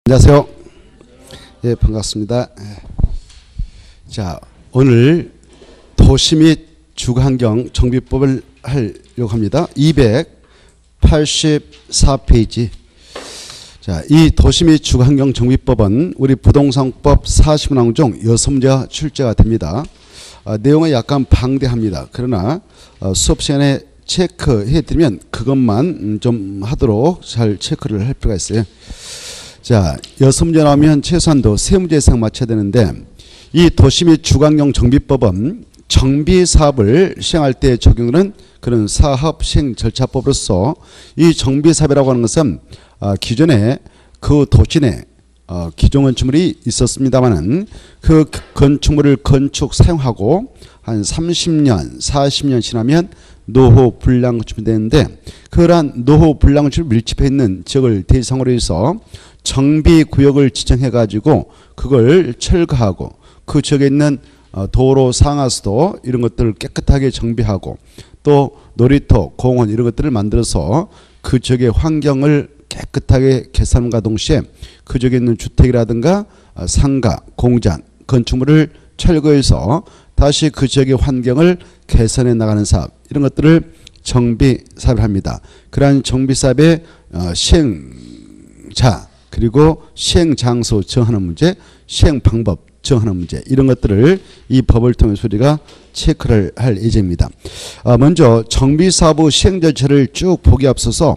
안녕하세요. 예, 반갑습니다. 자, 오늘 도시 및 주거환경 정비법을 하려고 합니다. 284페이지. 자, 이 도시 및 주거환경 정비법은 우리 부동산법 40문항 중 6문제가 출제가 됩니다. 내용은 약간 방대합니다. 그러나 수업 시간에 체크해드리면 그것만 좀 하도록 잘 체크를 할 필요가 있어요. 자, 6문제 나오면 최소한도 3문제 이상 맞춰야 되는데, 이 도시 및 주거환경 정비법은 정비 사업을 시행할 때 적용하는 그런 사업 시행 절차법으로서, 이 정비 사업이라고 하는 것은 기존에 그 도시 내 기존 건축물이 있었습니다만은 그 건축물을 건축 사용하고 한 30년, 40년 지나면 노후 불량 건축물이 되는데, 그러한 노후 불량 건축물 밀집해 있는 지역을 대상으로 해서 정비구역을 지정해가지고 그걸 철거하고 그 지역에 있는 도로, 상하수도 이런 것들을 깨끗하게 정비하고 또 놀이터, 공원 이런 것들을 만들어서 그 지역의 환경을 깨끗하게 개선함과 동시에 그 지역에 있는 주택이라든가 상가, 공장, 건축물을 철거해서 다시 그 지역의 환경을 개선해 나가는 사업, 이런 것들을 정비 사업을 합니다. 그러한 정비 사업의 시행자 그리고 시행 장소 정하는 문제, 시행 방법 정하는 문제, 이런 것들을 이 법을 통해서 우리가 체크를 할 예정입니다. 먼저 정비 사업 시행 절차를 쭉 보기 앞서서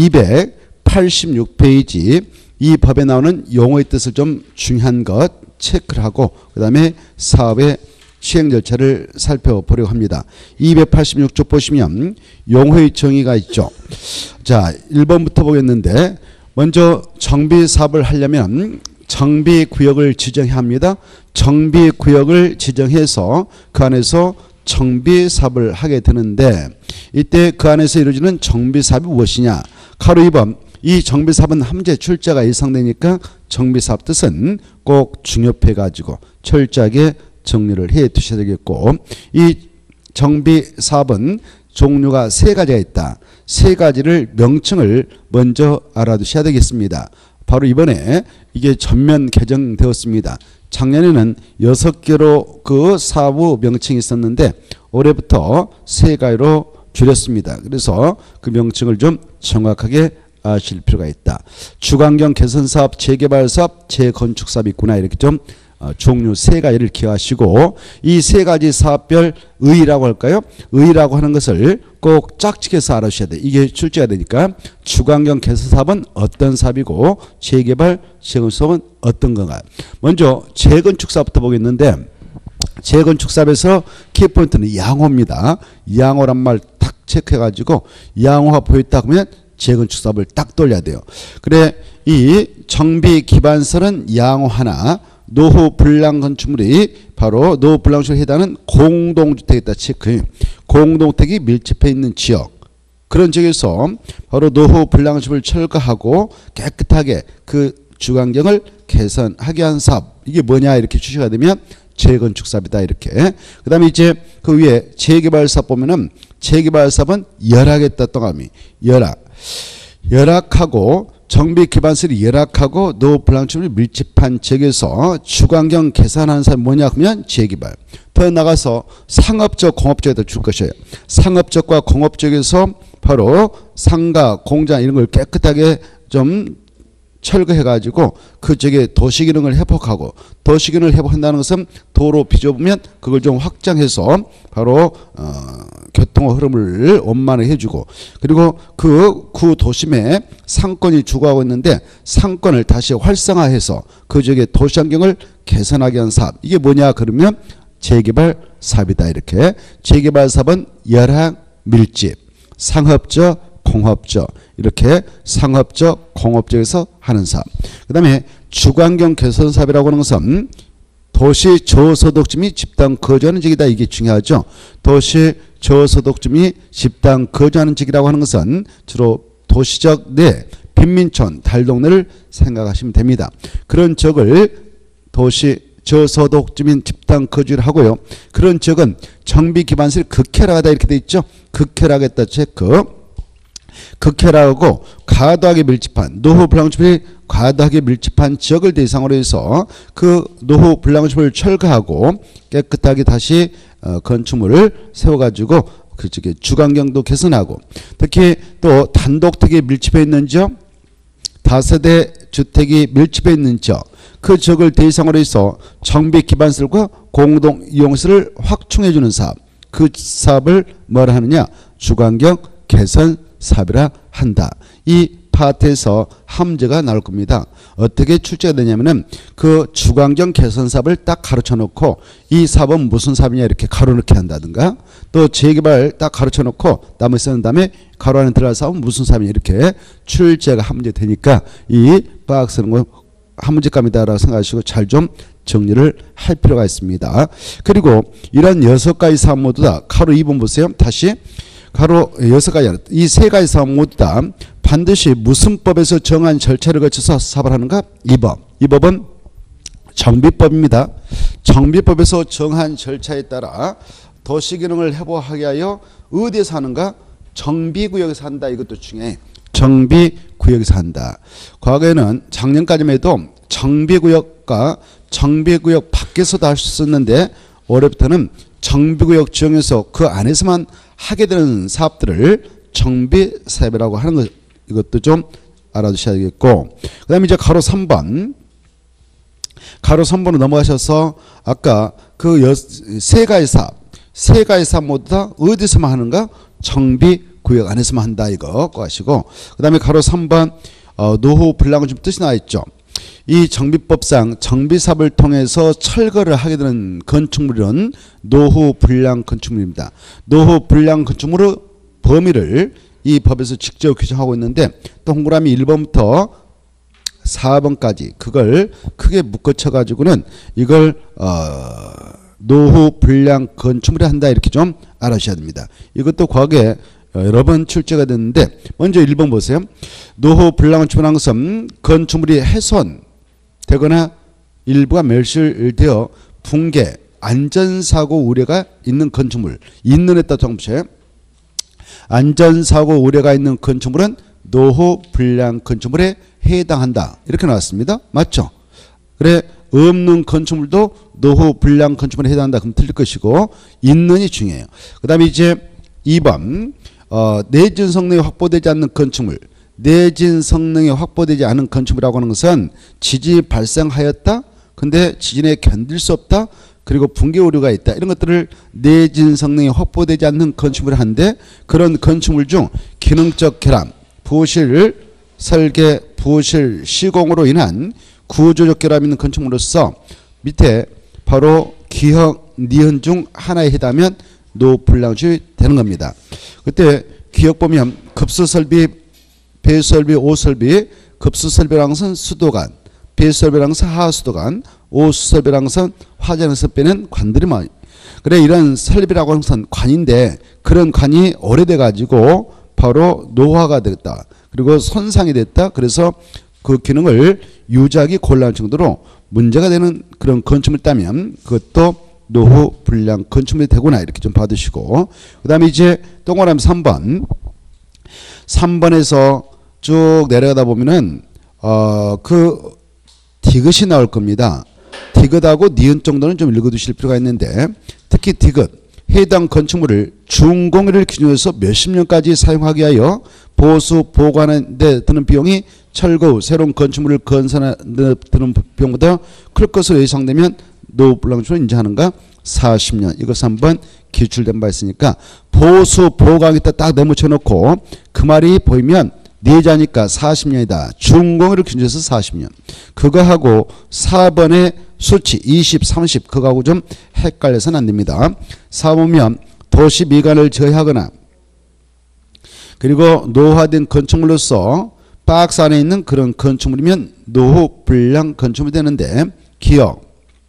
286페이지 이 법에 나오는 용어의 뜻을 좀 중요한 것 체크를 하고 그 다음에 사업의 시행 절차를 살펴보려고 합니다. 286쪽 보시면 용어의 정의가 있죠. 자, 1번부터 보겠는데, 먼저 정비 사업을 하려면 정비구역을 지정해야 합니다. 정비구역을 지정해서 그 안에서 정비 사업을 하게 되는데, 이때 그 안에서 이루어지는 정비 사업이 무엇이냐? 가로 2번, 이 정비 사업은 함재 출제가 예상되니까 정비 사업 뜻은 꼭 중요해 가지고 철저하게 정리를 해 두셔야 되겠고, 이 정비 사업은 종류가 3가지가 있다. 3가지를 명칭을 먼저 알아두셔야 되겠습니다. 바로 이번에 이게 전면 개정되었습니다. 작년에는 6개로 그 사업 명칭이 있었는데 올해부터 3가지로 줄였습니다. 그래서 그 명칭을 좀 정확하게 아실 필요가 있다. 주거환경 개선사업, 재개발사업, 재건축사업이 있구나, 이렇게 좀 종류 3가지를 기억하시고, 이 3가지 사업별 의의라고 할까요? 의의라고 하는 것을 꼭 짝짓해서 알아주셔야 돼요. 이게 출제가 되니까 주거환경 개선사업은 어떤 사업이고 재개발, 재건축사업은 어떤 건가. 먼저 재건축사업부터 보겠는데, 재건축사업에서 키포인트는 양호입니다. 양호란 말 딱 체크해가지고 양호가 보였다 그러면 재건축사업을 딱 돌려야 돼요. 그래, 이 정비 기반설은 양호하나 노후 불량 건축물이 바로 노후 불량 건축물에 해당하는 공동주택이다 체크. 공동주택이 밀집해 있는 지역, 그런 지역에서 바로 노후 불량 건축물을 철거하고 깨끗하게 그 주거환경을 개선하게 한 사업, 이게 뭐냐 이렇게 취지가 되면 재건축 사업이다 이렇게. 그 다음에 이제 그 위에 재개발 사업 보면은 재개발 사업은 열악했다 동감이 열악하고 정비 기반설이 열악하고 노후 불량 건축물이 밀집한 지역에서 주거환경 개선하는 사업이 뭐냐 하면 재개발. 더 나가서 상업적, 공업적에다 줄 것이에요. 상업적과 공업적에서 바로 상가, 공장 이런 걸 깨끗하게 좀 철거해가지고 그 지역에 도시기능을 회복하고, 도시기능을 회복한다는 것은 도로 빚어보면 그걸 좀 확장해서 바로 교통의 흐름을 원만하게 해주고, 그리고 그 도심에 상권이 주거하고 있는데 상권을 다시 활성화해서 그 지역의 도시환경을 개선하게 한 사업, 이게 뭐냐 그러면 재개발 사업이다 이렇게. 재개발 사업은 열악, 밀집, 상업적, 공업적, 이렇게 상업적, 공업적에서 하는 사업. 그 다음에 주거환경 개선 사업이라고 하는 것은 도시 저소득주 및 집단 거주하는 지역이다, 이게 중요하죠. 도시 저소득주 및 집단 거주하는 지역이라고 하는 것은 주로 도시적 내 빈민촌, 달동네를 생각하시면 됩니다. 그런 지역을 도시 저소득주민 집단 거주를 하고요. 그런 지역은 정비 기반설이 극혈하다 이렇게 돼 있죠. 극혈하겠다 체크. 극해라고 과도하게 밀집한 노후 불량건축물이 과도하게 밀집한 지역을 대상으로 해서 그 노후 불량건축물을 철거하고 깨끗하게 다시 건축물을 세워가지고 그쪽에 주관경도 개선하고 특히 또 단독택이 밀집해 있는 지역, 다세대 주택이 밀집해 있는 지역 그 지역을 대상으로 해서 정비 기반시설과 공동 이용시설을 확충해 주는 사업 그 사업을 뭐라 하느냐 주관경 개선 사업이라 한다. 이 파트에서 함재가 나올 겁니다. 어떻게 출제가 되냐면은 그 주관경 개선 사업을 딱 가르쳐 놓고 이 사업은 무슨 사업이냐 이렇게 가로 넣게 한다든가 또 재개발 딱 가르쳐 놓고 나머지 쓰는 다음에 가로 안에 들어갈 사업은 무슨 사업이냐 이렇게 출제가 함재 되니까 이 박스는 거 한문제감이다라고 생각하시고 잘 좀 정리를 할 필요가 있습니다. 그리고 이런 6가지 사업 모두 다 가로 2번 보세요. 다시 가로 6가지 이 3가지 사업 모두 다 반드시 무슨 법에서 정한 절차를 거쳐서 사업을 하는가? 2번. 이 법은 정비법입니다. 정비법에서 정한 절차에 따라 도시기능을 회복하게 하여 어디에서 하는가? 정비구역에서 한다. 이것도 중요해. 정비구역에서 한다. 과거에는 작년까지만 해도 정비구역과 정비구역 밖에서도 할 수 있었는데 올해부터는 정비구역 지역에서 그 안에서만 하게 되는 사업들을 정비사업이라고 하는 것 이것도 좀 알아두셔야겠고 그 다음에 이제 가로 3번 가로 3번으로 넘어가셔서 아까 그 3가지 사업 모두 다 어디서만 하는가? 정비구역 안에서만 한다 이거 꼭 아시고 그 다음에 가로 3번 노후 불량은 좀 뜻이 나와 있죠. 이 정비법상 정비사업을 통해서 철거를 하게 되는 건축물은 노후 불량 건축물입니다. 노후 불량 건축물의 범위를 이 법에서 직접 규정하고 있는데 동그라미 1번부터 4번까지 그걸 크게 묶어쳐 가지고는 이걸 노후 불량 건축물에 한다 이렇게 좀 알아주셔야 됩니다. 이것도 과거에 여러 번 출제가 됐는데 먼저 1번 보세요. 노후 불량 건축물한 것은 건축물이 훼손되거나 일부가 멸실되어 붕괴, 안전사고 우려가 있는 건축물 있는 에다 정부에 안전사고 우려가 있는 건축물은 노후 불량 건축물에 해당한다. 이렇게 나왔습니다. 맞죠? 그래 없는 건축물도 노후 불량 건축물에 해당한다. 그럼 틀릴 것이고 있는이 중요해요. 그 다음에 이제 2번 내진 성능이 확보되지 않는 건축물 내진 성능이 확보되지 않은 건축물이라고 하는 것은 지진이 발생하였다. 근데 지진에 견딜 수 없다. 그리고 붕괴 우려가 있다. 이런 것들을 내진 성능이 확보되지 않는 건축물을 하는데 그런 건축물 중 기능적 결함, 부실 설계, 부실 시공으로 인한 구조적 결함이 있는 건축물로서 밑에 바로 기역, 니은 중 하나에 해당하면 노불량주의 되는 겁니다. 그때 기역 보면 급수설비, 배수설비, 오설비, 급수설비라는 것은 수도관, 배수설비라는 것은 하수도관, 오수설비라는 것은 화장에서 빼는 관들이 많이. 그래 이런 설비라고 하는 것은 관인데 그런 관이 오래돼 가지고 바로 노화가 됐다. 그리고 손상이 됐다. 그래서 그 기능을 유지하기 곤란한 정도로 문제가 되는 그런 건축물이 있다면 그것도 노후 불량 건축물이 되구나 이렇게 좀 봐두시고 그 다음에 이제 동그라미 3번에서 쭉 내려가다 보면은 그 디귿이 나올 겁니다. 디귿하고 니은 정도는 좀 읽어두실 필요가 있는데 특히 디귿 해당 건축물을 준공일을 기준으로 해서 몇십 년까지 사용하게 하여 보수 보관하는 데 드는 비용이 철거 후 새로운 건축물을 건설하는 데 드는 비용보다 클 것으로 예상되면 노후 불량 건축물을 인정하는가? 40년. 이것을 한번 기출된 바 있으니까 보수 보강에다 딱 내묻혀 놓고 그 말이 보이면 내자니까 40년이다. 준공일을 기준으로 해서 40년. 그거하고 4번의 수치 20, 30 그거하고 좀 헷갈려서는 안 됩니다. 4번이면 도시 미관을 저해하거나 그리고 노화된 건축물로서 박스 안에 있는 그런 건축물이면 노후 불량 건축물이 되는데 기억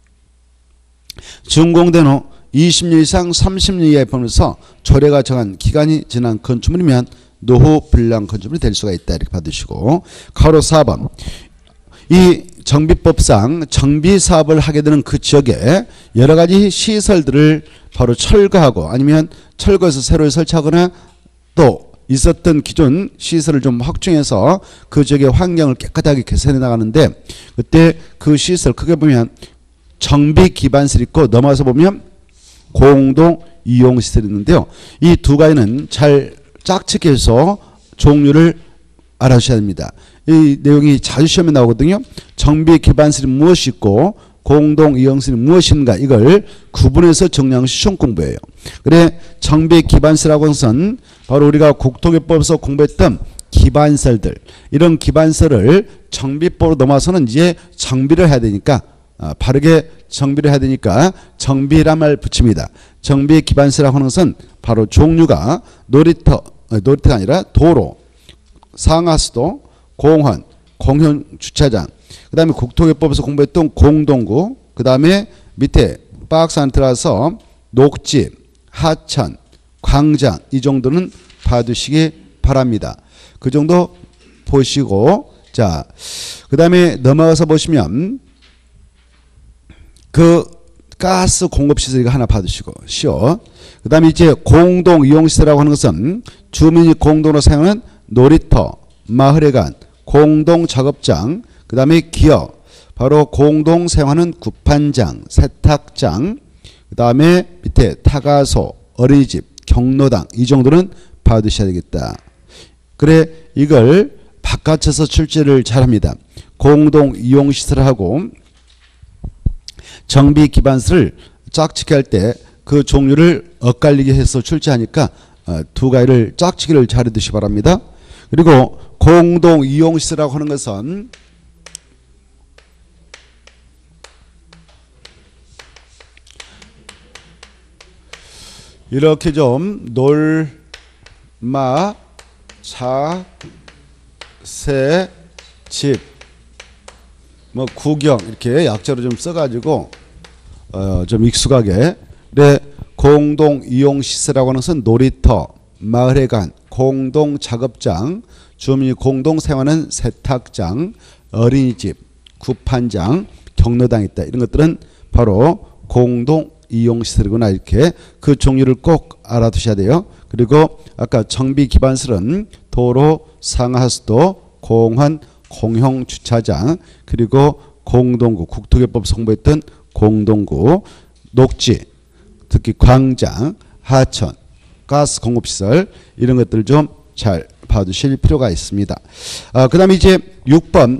준공된 후 20년 이상 30년 이하에 포함해서 조례가 정한 기간이 지난 건축물이면 노후 불량 건축물이 될 수가 있다 이렇게 받으시고 가로 4번 이 정비법상 정비 사업을 하게 되는 그 지역에 여러 가지 시설들을 바로 철거하고 아니면 철거해서 새로 설치하거나 또 있었던 기존 시설을 좀 확충해서 그 지역의 환경을 깨끗하게 개선해 나가는데, 그때 그 시설 크게 보면 정비 기반실 있고 넘어가서 보면 공동 이용 시설이 있는데요. 이 두 가지는 잘 짝짓기해서 종류를 알아주셔야 됩니다. 이 내용이 자주 시험에 나오거든요. 정비 기반실이 무엇이 있고 공동 이용실이 무엇인가, 이걸 구분해서 정리하는 시험 공부예요. 그래, 정비 기반실하고 것은 바로 우리가 국토교법에서 공부했던 기반설들, 이런 기반설을 정비법으로 넘어서는 이제 정비를 해야 되니까, 바르게 정비를 해야 되니까 정비란 말 붙입니다. 정비 기반설이라고 하는 것은 바로 종류가 놀이터가 아니라 도로, 상하수도, 공원, 공용 주차장, 그 다음에 국토교법에서 공부했던 공동구, 그 다음에 밑에 박스 안에 들어가서 녹지, 하천, 광장, 이 정도는 봐두시기 바랍니다. 그 정도 보시고, 자, 그 다음에 넘어가서 보시면 그 가스 공급시설 이거 하나 봐두시고, 쉬워. 그 다음에 이제 공동이용시설이라고 하는 것은 주민이 공동으로 사용하는 놀이터, 마을회관, 공동작업장, 그 다음에 기업, 바로 공동 사용하는 구판장, 세탁장, 그 다음에 밑에 타가소, 어린이집, 경로당, 이 정도는 봐두셔야 되겠다. 그래, 이걸 바깥에서 출제를 잘합니다. 공동 이용시설하고 정비 기반설을 짝짓기 할 때 그 종류를 엇갈리게 해서 출제하니까 두 가지를 짝짓기를 잘해두시기 바랍니다. 그리고 공동 이용시설이라고 하는 것은 이렇게 좀 놀, 마, 차, 새, 집, 뭐 구경, 이렇게 약자로 좀 써가지고 좀 익숙하게. 네, 공동 이용 시설이라고 하는 것은 놀이터, 마을회관, 공동 작업장, 주민이 공동 사용하는 세탁장, 어린이집, 구판장, 경로당 있다. 이런 것들은 바로 공동 이용 시설이구나, 이렇게 그 종류를 꼭 알아두셔야 돼요. 그리고 아까 정비 기반설은 도로, 상하수도, 공원, 공용 주차장, 그리고 공동구, 국토교법에서 공부했던 공동구, 녹지, 특히 광장, 하천, 가스 공급시설, 이런 것들을 좀 잘 봐두실 필요가 있습니다. 그 다음에 이제 6번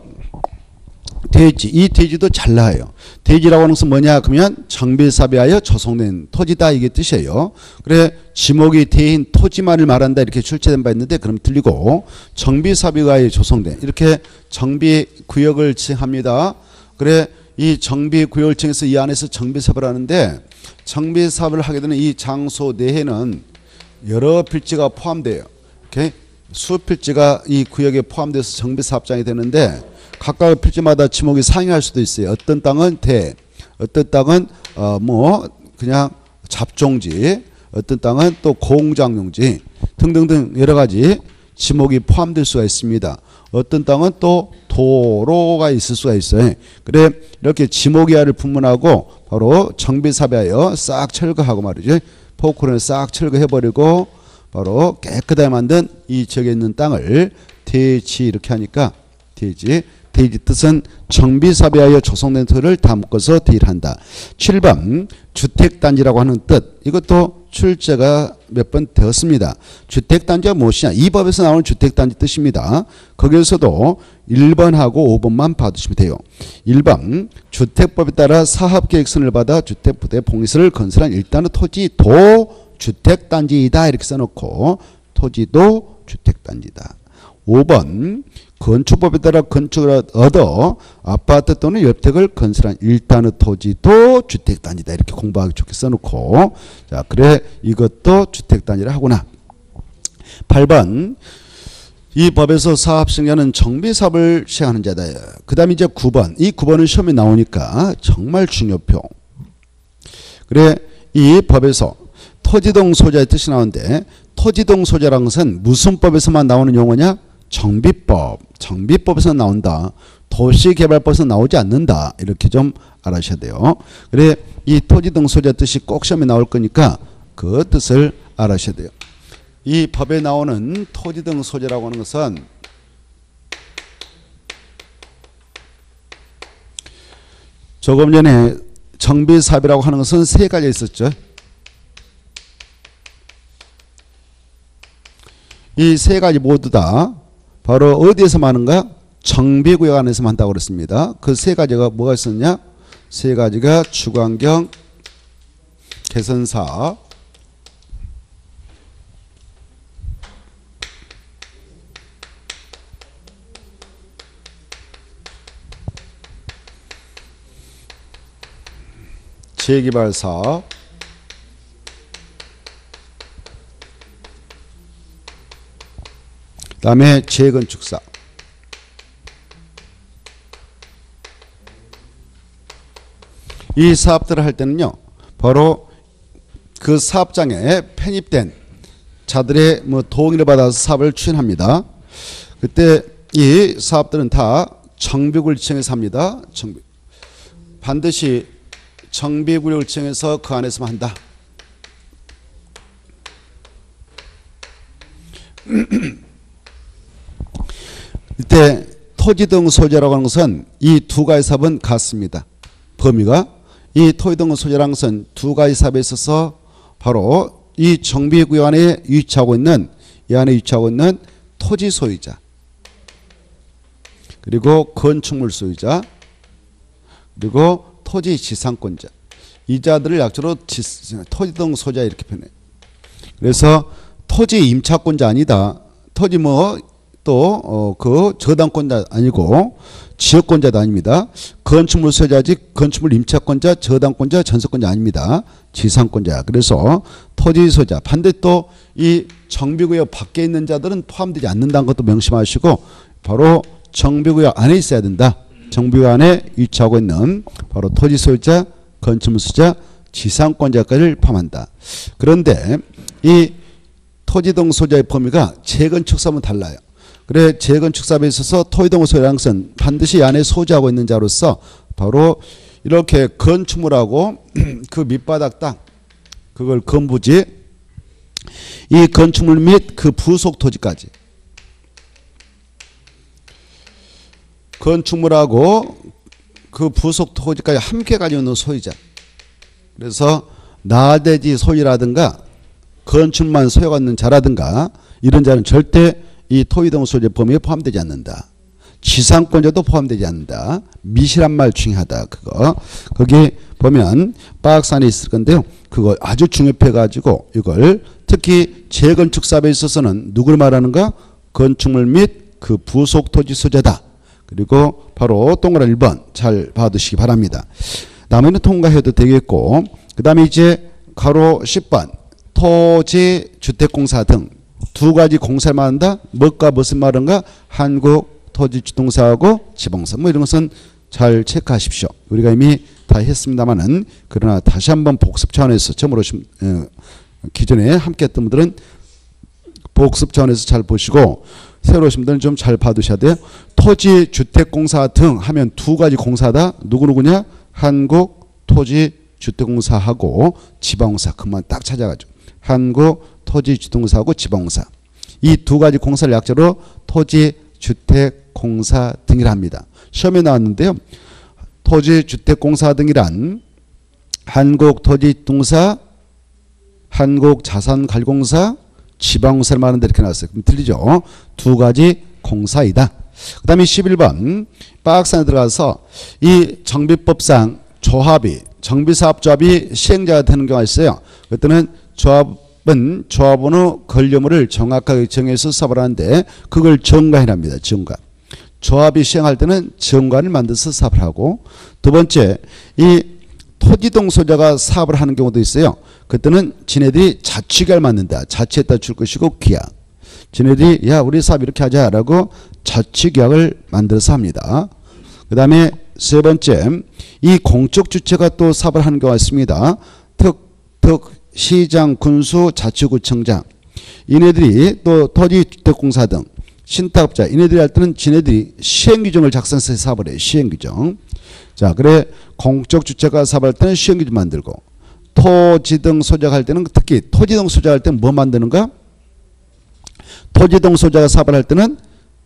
대지. 이 대지도 잘 나와요. 대지라고 하는 것은 뭐냐 그러면 정비사업에 하여 조성된 토지다, 이게 뜻이에요. 그래, 지목이 대인 토지만을 말한다, 이렇게 출제된 바 있는데 그럼 틀리고 정비사업에 하여 조성된, 이렇게 정비구역을 지정합니다. 그래, 이 정비구역을 정해서 이 안에서 정비사업을 하는데, 정비사업을 하게 되는 이 장소 내에는 여러 필지가 포함돼요. 이렇게 수필지가 이 구역에 포함돼서 정비사업장이 되는데, 각각 필지마다 지목이 상이할 수도 있어요. 어떤 땅은 대, 어떤 땅은 뭐 그냥 잡종지, 어떤 땅은 또 공장용지 등등등 여러 가지 지목이 포함될 수가 있습니다. 어떤 땅은 또 도로가 있을 수가 있어요. 그래, 이렇게 지목이하를 분문하고 바로 정비사업에 하여 싹 철거하고 말이죠. 포크론을 싹 철거해버리고 바로 깨끗하게 만든 이 지역에 있는 땅을 대지, 이렇게 하니까 대지. 대지 뜻은 정비사업에 하여 조성된 토지를 다 묶어서 대지를 한다. 7번 주택단지라고 하는 뜻. 이것도 출제가 몇 번 되었습니다. 주택단지가 무엇이냐. 이 법에서 나오는 주택단지 뜻입니다. 거기에서도 1번하고 5번만 봐두시면 돼요. 1번 주택법에 따라 사업계획서를 받아 주택부대 봉리시설을 건설한 일단은 토지도 주택단지이다, 이렇게 써놓고 토지도 주택단지다. 5번 건축법에 따라 건축을 얻어 아파트 또는 옆택을 건설한 일단의 토지도 주택단지다, 이렇게 공부하기 좋게 써놓고, 자, 그래, 이것도 주택단지라 하구나. 8번 이 법에서 사업 승려는 정비사업을 시행하는 자다. 그 다음에 이제 9번, 이 9번은 시험에 나오니까 정말 중요표. 그래, 이 법에서 토지동 소재의 뜻이 나오는데, 토지동 소재라는 것은 무슨 법에서만 나오는 용어냐? 정비법. 정비법에서 나온다. 도시개발법에서 나오지 않는다. 이렇게 좀 알아주셔야 돼요. 그래, 이 토지동 소재 뜻이 꼭 시험에 나올 거니까 그 뜻을 알아주셔야 돼요. 이 법에 나오는 토지 등 소재라고 하는 것은 조금 전에 정비사업이라고 하는 것은 세 가지 있었죠. 이 세 가지 모두 다 바로 어디에서 하는가? 정비구역 안에서 한다고 그랬습니다. 그 세 가지가 뭐가 있었냐? 세 가지가 주거환경 개선사업, 재개발사업, 그 다음에 재건축사업. 이 사업들을 할 때는요, 바로 그 사업장에 편입된 자들의 동의를 받아서 사업을 추진합니다. 그때 이 사업들은 다 정비구역을 지정해서 합니다. 반드시 정비구역을 지정해서 그 안에서만 한다. 이때 토지 등 소재라고 하는 것은 이 두 가지 사업은 같습니다. 범위가 이 토지 등 소재라는 것은 두 가지 사업에 있어서 바로 이 정비구역 안에 위치하고 있는 이 안에 위치하고 있는 토지 소유자 그리고 건축물 소유자 그리고 토지 지상권자 이 자들을 약자로 토지 등 소유자 이렇게 표현해요. 그래서 토지 임차권자 아니다. 토지 또 그 저당권자 아니고 지역권자도 아닙니다. 건축물 소유자지 건축물 임차권자, 저당권자, 전세권자 아닙니다. 지상권자. 그래서 토지 소유자 반대 또 이 정비구역 밖에 있는 자들은 포함되지 않는다는 것도 명심하시고 바로 정비구역 안에 있어야 된다. 정비구역 안에 위치하고 있는 바로 토지 소유자, 건축물 소유자, 지상권자까지를 포함한다. 그런데 이 토지 등 소유자의 범위가 재건축 사업은 달라요. 그래 재건축 사업에 있어서 토지 등 소유라는 것은 반드시 이 안에 소지하고 있는 자로서 바로 이렇게 건축물하고 그 밑바닥 땅 그걸 건부지 이 건축물 및 그 부속 토지까지 건축물하고 그 부속 토지까지 함께 가지고 있는 소유자. 그래서 나대지 소유라든가 건축만 소유가 있는 자라든가 이런 자는 절대 이 토지 등 소유의 범위에 포함되지 않는다. 지상권자도 포함되지 않는다. 미실한 말 중요하다. 그거 거기 보면 박스 안에 있을 건데요. 그거 아주 중요해 가지고 이걸 특히 재건축 사업에 있어서는 누굴 말하는가? 건축물 및 그 부속 토지 소유자다. 그리고 바로 동그란 1번 잘 봐두시기 바랍니다. 다음에는 통과해도 되겠고 그 다음에 이제 가로 10번 토지 주택공사 등 두 가지 공사를 말한다. 뭐가 무슨 말인가? 한국토지주택공사하고 지방공사 이런 것은 잘 체크하십시오. 우리가 이미 다 했습니다만은 그러나 다시 한번 복습 차원에서 처음으로 기존에 함께 했던 분들은 복습 차원에서 잘 보시고 새로 오신 분들은 좀 잘 봐두셔야 돼요. 토지주택공사 등 하면 두 가지 공사다. 누구냐? 한국토지주택공사하고 지방공사. 그만 딱 찾아가지고 한국토지주택공사하고 지방공사. 이 두 가지 공사를 약자로 토지주택공사 등이라 합니다. 시험에 나왔는데요. 토지주택공사 등이란 한국토지주택공사, 한국자산관리공사, 지방공사를 말하는데 이렇게 나왔어요. 그럼 틀리죠? 두 가지 공사이다. 그 다음에 11번 박스 안에 들어가서 이 정비법상 조합이 정비사업조합이 시행자가 되는 경우가 있어요. 그때는 조합은 조합원의 권리의무를 정확하게 정해서 사업을 하는데 그걸 정관이랍니다. 정관. 조합이 시행할 때는 정관을 만들어서 사업을 하고 두 번째 이 토지동 소유자가 사업을 하는 경우도 있어요. 그때는 지네들이 자치계약을 만든다. 자치에다 줄 것이고 계약. 지네들이 야 우리 사업 이렇게 하자라고 자치계약을 만들어서 합니다. 그 다음에 세 번째 이 공적 주체가 또 사업을 하는 경우가 있습니다. 특 시장, 군수, 자치구청장 이네들이 또 토지주택공사 등 신탁업자 이네들이 할 때는 지네들이 시행규정을 작성해서 사업을 해요. 시행규정. 자, 그래 공적 주체가 사업할 때는 시행규정 만들고 토지 등 소유자가 할 때는 특히 토지 등 소유자가 할 때는 뭐 만드는가? 토지동 소재가 사업을 할 때는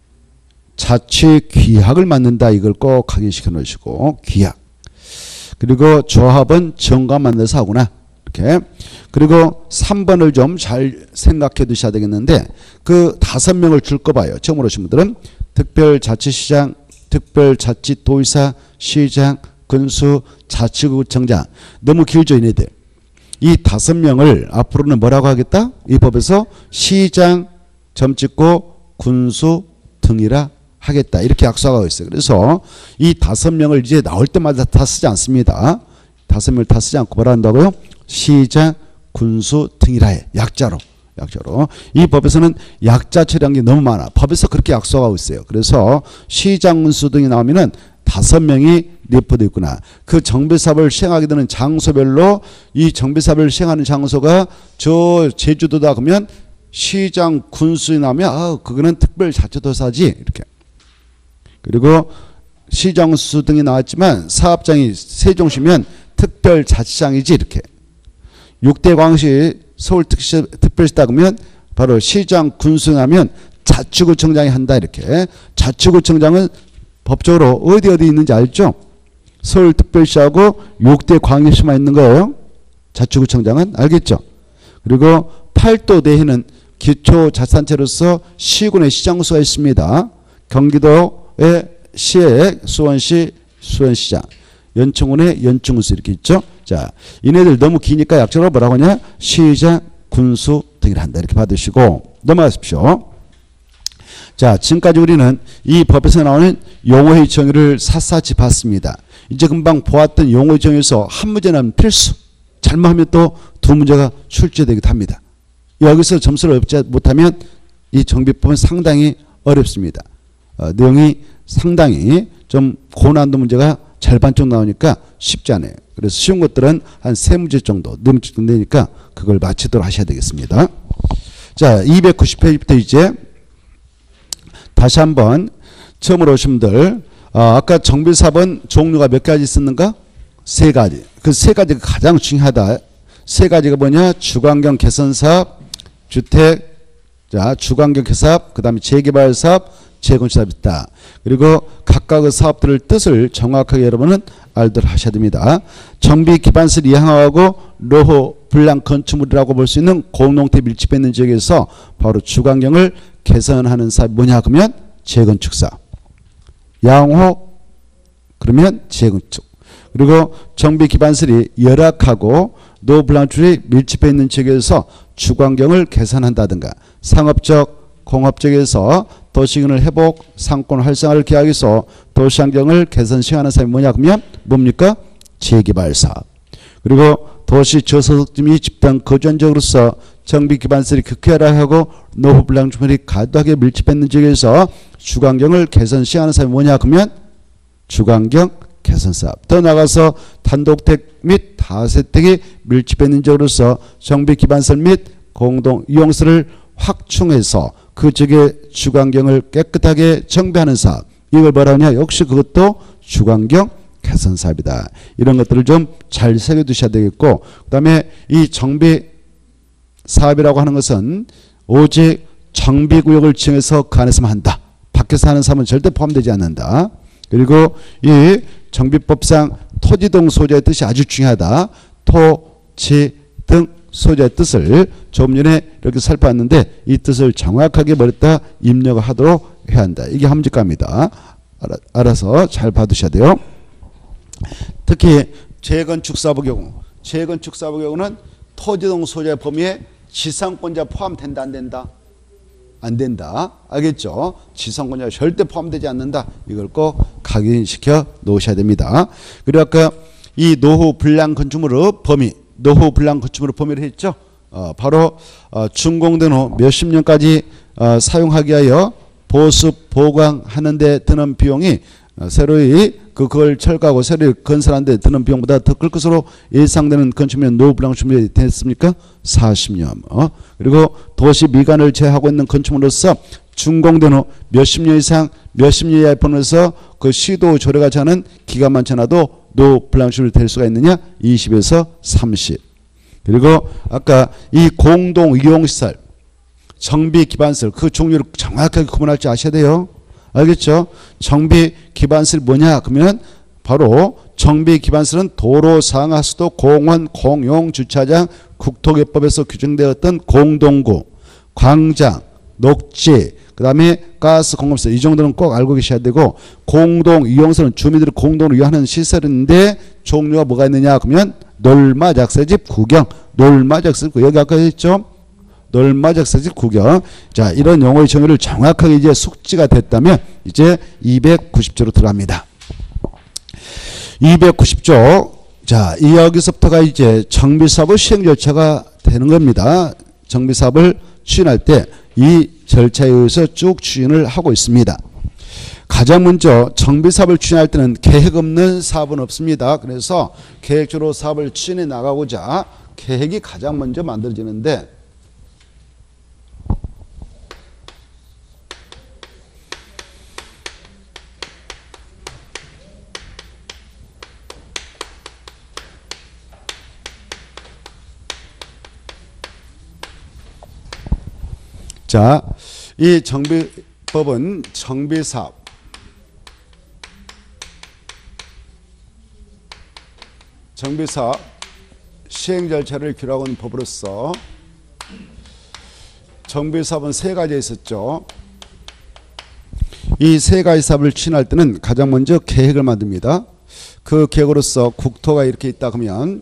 자치 규약을 만든다. 이걸 꼭 각인시켜 놓으시고 규약. 그리고 조합은 정가 만들어서 하구나. 이렇게. 그리고 3번을 좀 잘 생각해 두셔야 되겠는데 그 5명을 줄 거 봐요. 처음 오신 분들은 특별자치시장, 특별자치도의사, 시장, 군수, 자치구청장. 너무 길죠 얘네들. 이 5명을 앞으로는 뭐라고 하겠다? 이 법에서 시장, 점 찍고 군수 등이라 하겠다. 이렇게 약속하고 있어요. 그래서 이 5명을 이제 나올 때마다 다 쓰지 않습니다. 5명을 다 쓰지 않고 뭐라 한다고요? 시장, 군수 등이라 해. 약자로. 이 법에서는 약자 처리한 게 너무 많아. 법에서 그렇게 약속하고 있어요. 그래서 시장, 군수 등이 나오면은 5명이 리포되어 있구나. 그 정비사업을 시행하게 되는 장소별로 이 정비사업을 시행하는 장소가 저 제주도다 그러면 시장, 군수에 나오면 그거는 특별자치도사지 이렇게. 그리고 시장, 군수 등이 나왔지만 사업장이 세종시면 특별자치장이지 이렇게. 6대 광시 서울특별시다 그러면 바로 시장, 군수 나면 자치구청장이 한다 이렇게. 자치구청장은 법적으로 어디 있는지 알죠? 서울특별시하고 6대 광역시만 있는 거예요. 자치구청장은 알겠죠? 그리고 8도 내에는 기초자산체로서 시군의 시장수가 있습니다. 경기도의 시의 수원시, 수원시장, 연천군의 연천군수 이렇게 있죠. 자, 이네들 너무 기니까 약자로 뭐라고 하냐? 시장, 군수 등을 한다 이렇게 받으시고 넘어가십시오. 자, 지금까지 우리는 이 법에서 나오는 용어의 정의를 샅샅이 봤습니다. 이제 금방 보았던 용어의 정의에서 한 문제는 필수. 잘못하면 또 2문제가 출제되기도 합니다. 여기서 점수를 얻지 못하면 이 정비법은 상당히 어렵습니다. 내용이 상당히 좀 고난도 문제가 절반 정도 나오니까 쉽지 않아요. 그래서 쉬운 것들은 한 3문제 정도, 4문제 정도 되니까 그걸 마치도록 하셔야 되겠습니다. 자, 290페이지부터 이제 다시 한번 처음으로 오신 분들 아까 정비사업은 종류가 몇 가지 있었는가? 3가지. 그 3가지가 가장 중요하다. 3가지가 뭐냐? 주관경 개선사업, 주택, 자 주관경 개사업, 그 다음에 재개발사업, 재건축사업이 있다. 그리고 각각의 사업들의 뜻을 정확하게 여러분은 알도록 하셔야 됩니다. 정비 기반시설 이항하고 로호 불량 건축물이라고 볼 수 있는 공동태 밀집해 있는 지역에서 바로 주관경을 개선하는 사업이 뭐냐 그러면 재건축사업. 양호 그러면 재건축. 그리고 정비 기반시설이 열악하고 노후 불량출이 밀집해 있는 지역에서 주관경을 개선한다든가 상업적, 공업적에서 도시균을 회복, 상권 활성화를 기하기 위해서 도시환경을 개선 시행하는 사업이 뭐냐 그러면 뭡니까? 재개발 사업. 그리고 도시 저소득층이 집단 거주한적으로서 정비 기반시설이 극혈화하고 노후 불량주물이 과도하게 밀집했는 지역에서 주관경을 개선 시행하는 사업이 뭐냐 그러면 주관경 개선 사업. 더 나가서 단독택 및 다세택이 밀집했는 지역으로서 정비 기반시설 및 공동 이용시설을 확충해서 그 지역의 주관경을 깨끗하게 정비하는 사업. 이걸 뭐라 하냐? 역시 그것도 주관경 개선 사업이다. 이런 것들을 좀 잘 새겨두셔야 되겠고, 그 다음에 이 정비 사업이라고 하는 것은 오직 정비구역을 지정해서 그 안에서만 한다. 밖에서 하는 사업은 절대 포함되지 않는다. 그리고 이 정비법상 토지동 소재의 뜻이 아주 중요하다. 토, 지, 등 소재의 뜻을 조금 전에 이렇게 살펴봤는데 이 뜻을 정확하게 뭐랬다 입력을 하도록 해야 한다. 이게 함직가입니다. 알아서 잘 봐두셔야 돼요. 특히 재건축사업의 경우는 토지동 소재 범위에 지상권자 포함된다 안 된다? 안 된다. 알겠죠? 지상권자가 절대 포함되지 않는다. 이걸 꼭 각인시켜 놓으셔야 됩니다. 그리고 아까 이 노후 불량 건축물의 범위, 노후 불량 건축물의 범위를 했죠. 바로 준공된 후 몇십 년까지 사용하기 위하여 보습, 보강하는 데 드는 비용이 새로이 그걸 철거하고 새로 건설하는 데 드는 비용보다 더 클 것으로 예상되는 건축물은 노후 불량 건축물이 됐습니까? 40년. 그리고 도시 미관을 제하고 있는 건축물로서 준공된 후 몇십 년 이상 몇십 년 이하의 범위에서 그 시도 조례가 정하는 기간만 지나도 노후 불량 건축물이 될 수가 있느냐? 20에서 30. 그리고 아까 이 공동 이용시설 정비 기반시설 그 종류를 정확하게 구분할 줄 아셔야 돼요. 알겠죠? 정비 기반시설 뭐냐? 그러면 바로 정비 기반시설은 도로, 상하수도, 공원, 공용 주차장, 국토개법에서 규정되었던 공동구, 광장, 녹지, 그 다음에 가스 공급시설 이 정도는 꼭 알고 계셔야 되고 공동 이용설은 주민들이 공동으로 이용하는 시설인데 종류가 뭐가 있느냐 그러면 놀마작새집 구경, 놀마작새집 구경 여기 아까 했죠? 놀마작새집 구경. 자, 이런 용어의 정의를 정확하게 이제 숙지가 됐다면 이제 290조로 들어갑니다. 290조. 자, 이 여기서부터가 이제 정비사업 시행 절차가 되는 겁니다. 정비사업을 추진할 때 이 절차에 의해서 쭉 추진을 하고 있습니다. 가장 먼저 정비사업을 추진할 때는 계획 없는 사업은 없습니다. 그래서 계획적으로 사업을 추진해 나가고자 계획이 가장 먼저 만들어지는데 자, 이 정비법은 정비사업 시행 절차를 규정하는 법으로서 정비사업은 세 가지 있었죠. 이 세 가지 사업을 추진할 때는 가장 먼저 계획을 만듭니다. 그 계획으로서 국토가 이렇게 있다 그러면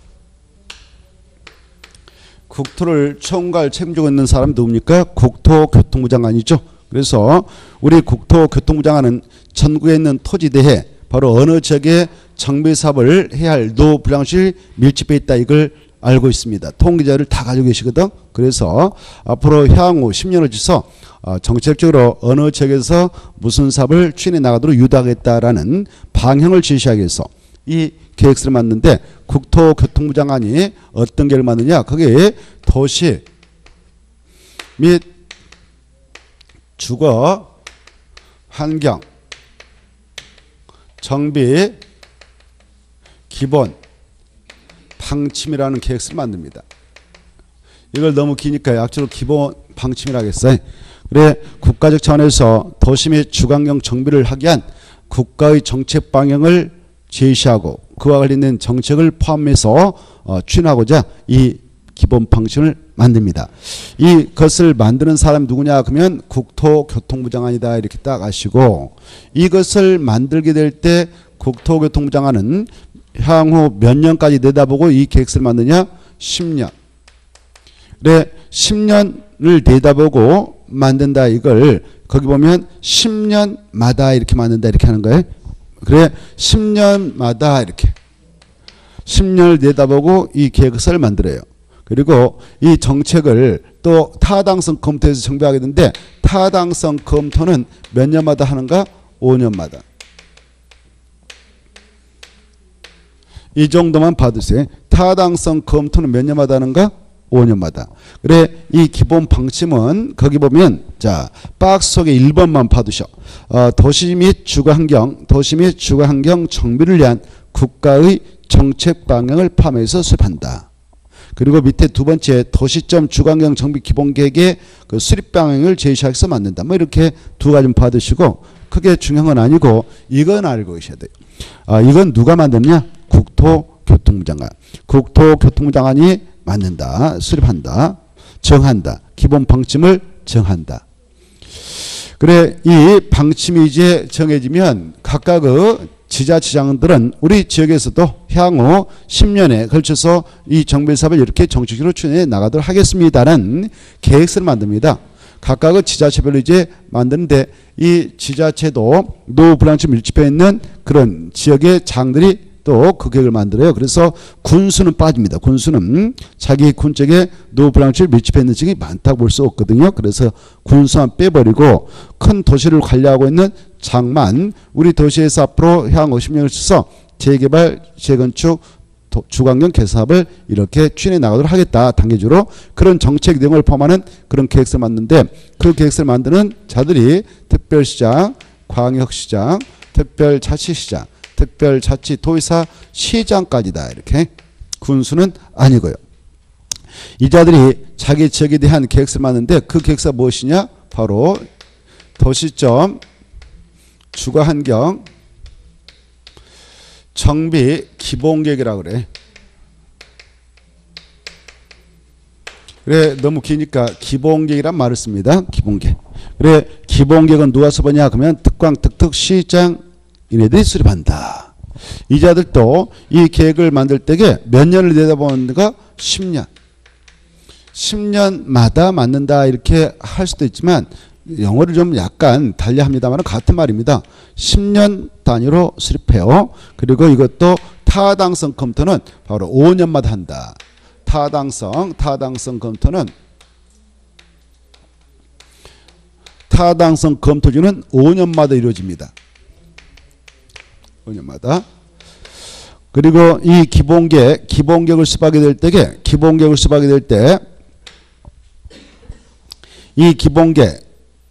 국토를 총괄 책임지고 있는 사람이 누굽니까? 국토교통부 장관이죠. 그래서 우리 국토교통부 장관은 전국에 있는 토지대에 바로 어느 지역에 정비사업을 해야 할 노불량실 밀집해 있다 이걸 알고 있습니다. 통계자를 다 가지고 계시거든. 그래서 앞으로 향후 10년을 지서 정책적으로 어느 지역에서 무슨 사업을 추진해 나가도록 유도하겠다라는 방향을 제시하기 위해서 이 계획서를 만드는데 국토교통부 장관이 어떤 계획을 만드냐? 거기에 도시 및 주거 환경 정비 기본 방침이라는 계획서를 만듭니다. 이걸 너무 기니까 약적으로 기본 방침이라고 했어요. 그래 국가적 차원에서 도시 및 주거환경 정비를 하기 위한 국가의 정책 방향을 제시하고 그와 관련된 정책을 포함해서 추진하고자 이 기본 방침을 만듭니다. 이것을 만드는 사람이 누구냐 그러면 국토교통부 장관이다 이렇게 딱 아시고 이것을 만들게 될 때 국토교통부 장관은 향후 몇 년까지 내다보고 이 계획서를 만드냐 10년. 그래 10년을 내다보고 만든다 이걸 거기 보면 10년마다 이렇게 만든다 이렇게 하는 거예요. 그래 10년마다 이렇게 10년을 내다보고 이 계획서를 만들어요. 그리고 이 정책을 또 타당성 검토해서 정비하게 되는데 타당성 검토는 몇 년마다 하는가? 5년마다. 이 정도만 받으세요. 타당성 검토는 몇 년마다 하는가? 5년마다. 그래 이 기본 방침은 거기 보면 자 박스 속에 1번만 봐두셔. 도시 및 주거환경 정비를 위한 국가의 정책 방향을 포함해서 수립한다. 그리고 밑에 두 번째 도시점 주거환경 정비 기본계획의 그 수립 방향을 제시해서 만든다. 뭐 이렇게 두 가지 좀 받으시고 크게 중요한 건 아니고 이건 알고 계셔야 돼요. 이건 누가 만드느냐? 국토교통부 장관. 국토교통부 장관이 만든다, 수립한다, 정한다. 기본 방침을 정한다. 그래 이 방침이 이제 정해지면 각각의 지자체장들은 우리 지역에서도 향후 10년에 걸쳐서 이 정비사업을 이렇게 정책적으로 추진해 나가도록 하겠습니다라는 계획서를 만듭니다. 각각의 지자체별로 이제 만드는데 이 지자체도 노브랑치 밀집해 있는 그런 지역의 장들이 또 그 계획을 만들어요. 그래서 군수는 빠집니다. 군수는 자기 군 쪽에 노브랑치를 밀집해 있는 지역이 많다고 볼 수 없거든요. 그래서 군수만 빼버리고 큰 도시를 관리하고 있는 장만 우리 도시에서 앞으로 향후 10년을 쳐서 재개발, 재건축, 주거환경 개사업을 이렇게 추진해 나가도록 하겠다. 단계적으로 그런 정책 내용을 포함하는 그런 계획서를 만드는데 그 계획서를 만드는 자들이 특별시장, 광역시장, 특별자치시장, 특별자치도의사, 시장까지다. 이렇게 군수는 아니고요. 이자들이 자기 지역에 대한 계획서를 만드는데 그 계획서가 무엇이냐? 바로 도시점 주거환경 정비 기본계획이라고 그래. 그래 너무 기니까 기본계획이란 말을 씁니다. 기본계획. 그래 기본계획은 누가 써보냐? 그러면 특광 특특 시장 이네들이 수립한다. 이자들도 이 계획을 만들 때에 몇 년을 내다보는가? 10년. 10년마다 만든다 이렇게 할 수도 있지만 영어를 좀 약간 달리합니다만 같은 말입니다. 10년 단위로 수립해요. 그리고 이것도 타당성 검토는 바로 5년마다 한다. 타당성 검토주는 5년마다 이루어집니다. 5년마다. 그리고 이 기본계획을 수립하게 될 때에 이 기본계획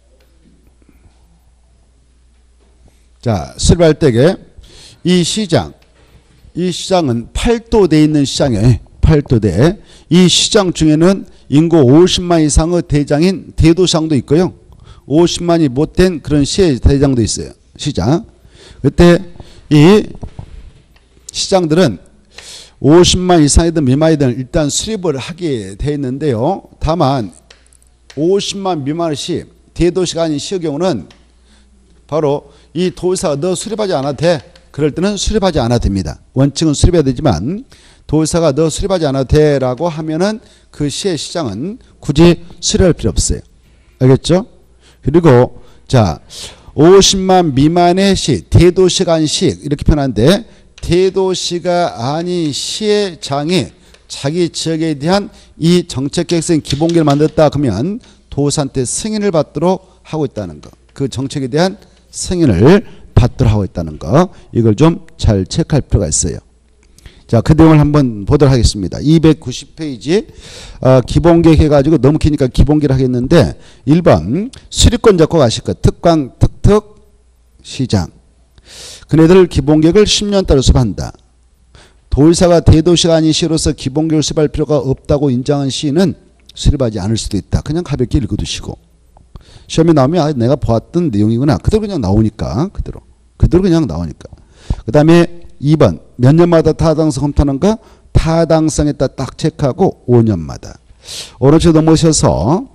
자 수립할 때에 이 시장은 8도대에 있는 시장이에요. 8도대. 이 시장 중에는 인구 50만 이상의 대장인 대도시장도 있고요. 50만이 못된 그런 시의 대장도 있어요. 시장. 그때 이 시장들은 50만 이상이든 미만이든 일단 수립을 하게 돼 있는데요. 다만 50만 미만의 시, 대도시가 아닌 시의 경우는 바로 이 도지사가 너 수립하지 않아도 돼. 그럴 때는 수립하지 않아도 됩니다. 원칙은 수립해야 되지만 도지사가 너 수립하지 않아도 돼 라고 하면은 그 시의 시장은 굳이 수립할 필요 없어요. 알겠죠? 그리고 자 50만 미만의 시, 대도시가 아닌 시 이렇게 표현하는데 대도시가 아닌 시의 장이 자기 지역에 대한 이 정책계획서인 기본계획을 만들었다 그러면 도지사한테 승인을 받도록 하고 있다는 거. 그 정책에 대한 승인을 받도록 하고 있다는 거. 이걸 좀 잘 체크할 필요가 있어요. 자, 그 내용을 한번 보도록 하겠습니다. 290페이지 기본계획 해가지고 너무 기니까 기본계획을 하겠는데 1번 수립권 잡고 가실 것. 특광 특특 시장. 그네들 기본계획을 10년 따라 수립한다. 도지사가 대도시가 아닌 시로서 기본계획을 수립할 필요가 없다고 인정한 시는 수립하지 않을 수도 있다. 그냥 가볍게 읽어두시고 시험에 나오면 내가 보았던 내용이구나. 그대로 그냥 나오니까 그대로 그냥 나오니까. 그 다음에 2번 몇 년마다 타당성 검토하는가? 타당성에다 딱 체크하고 5년마다. 오른쪽 넘어오셔서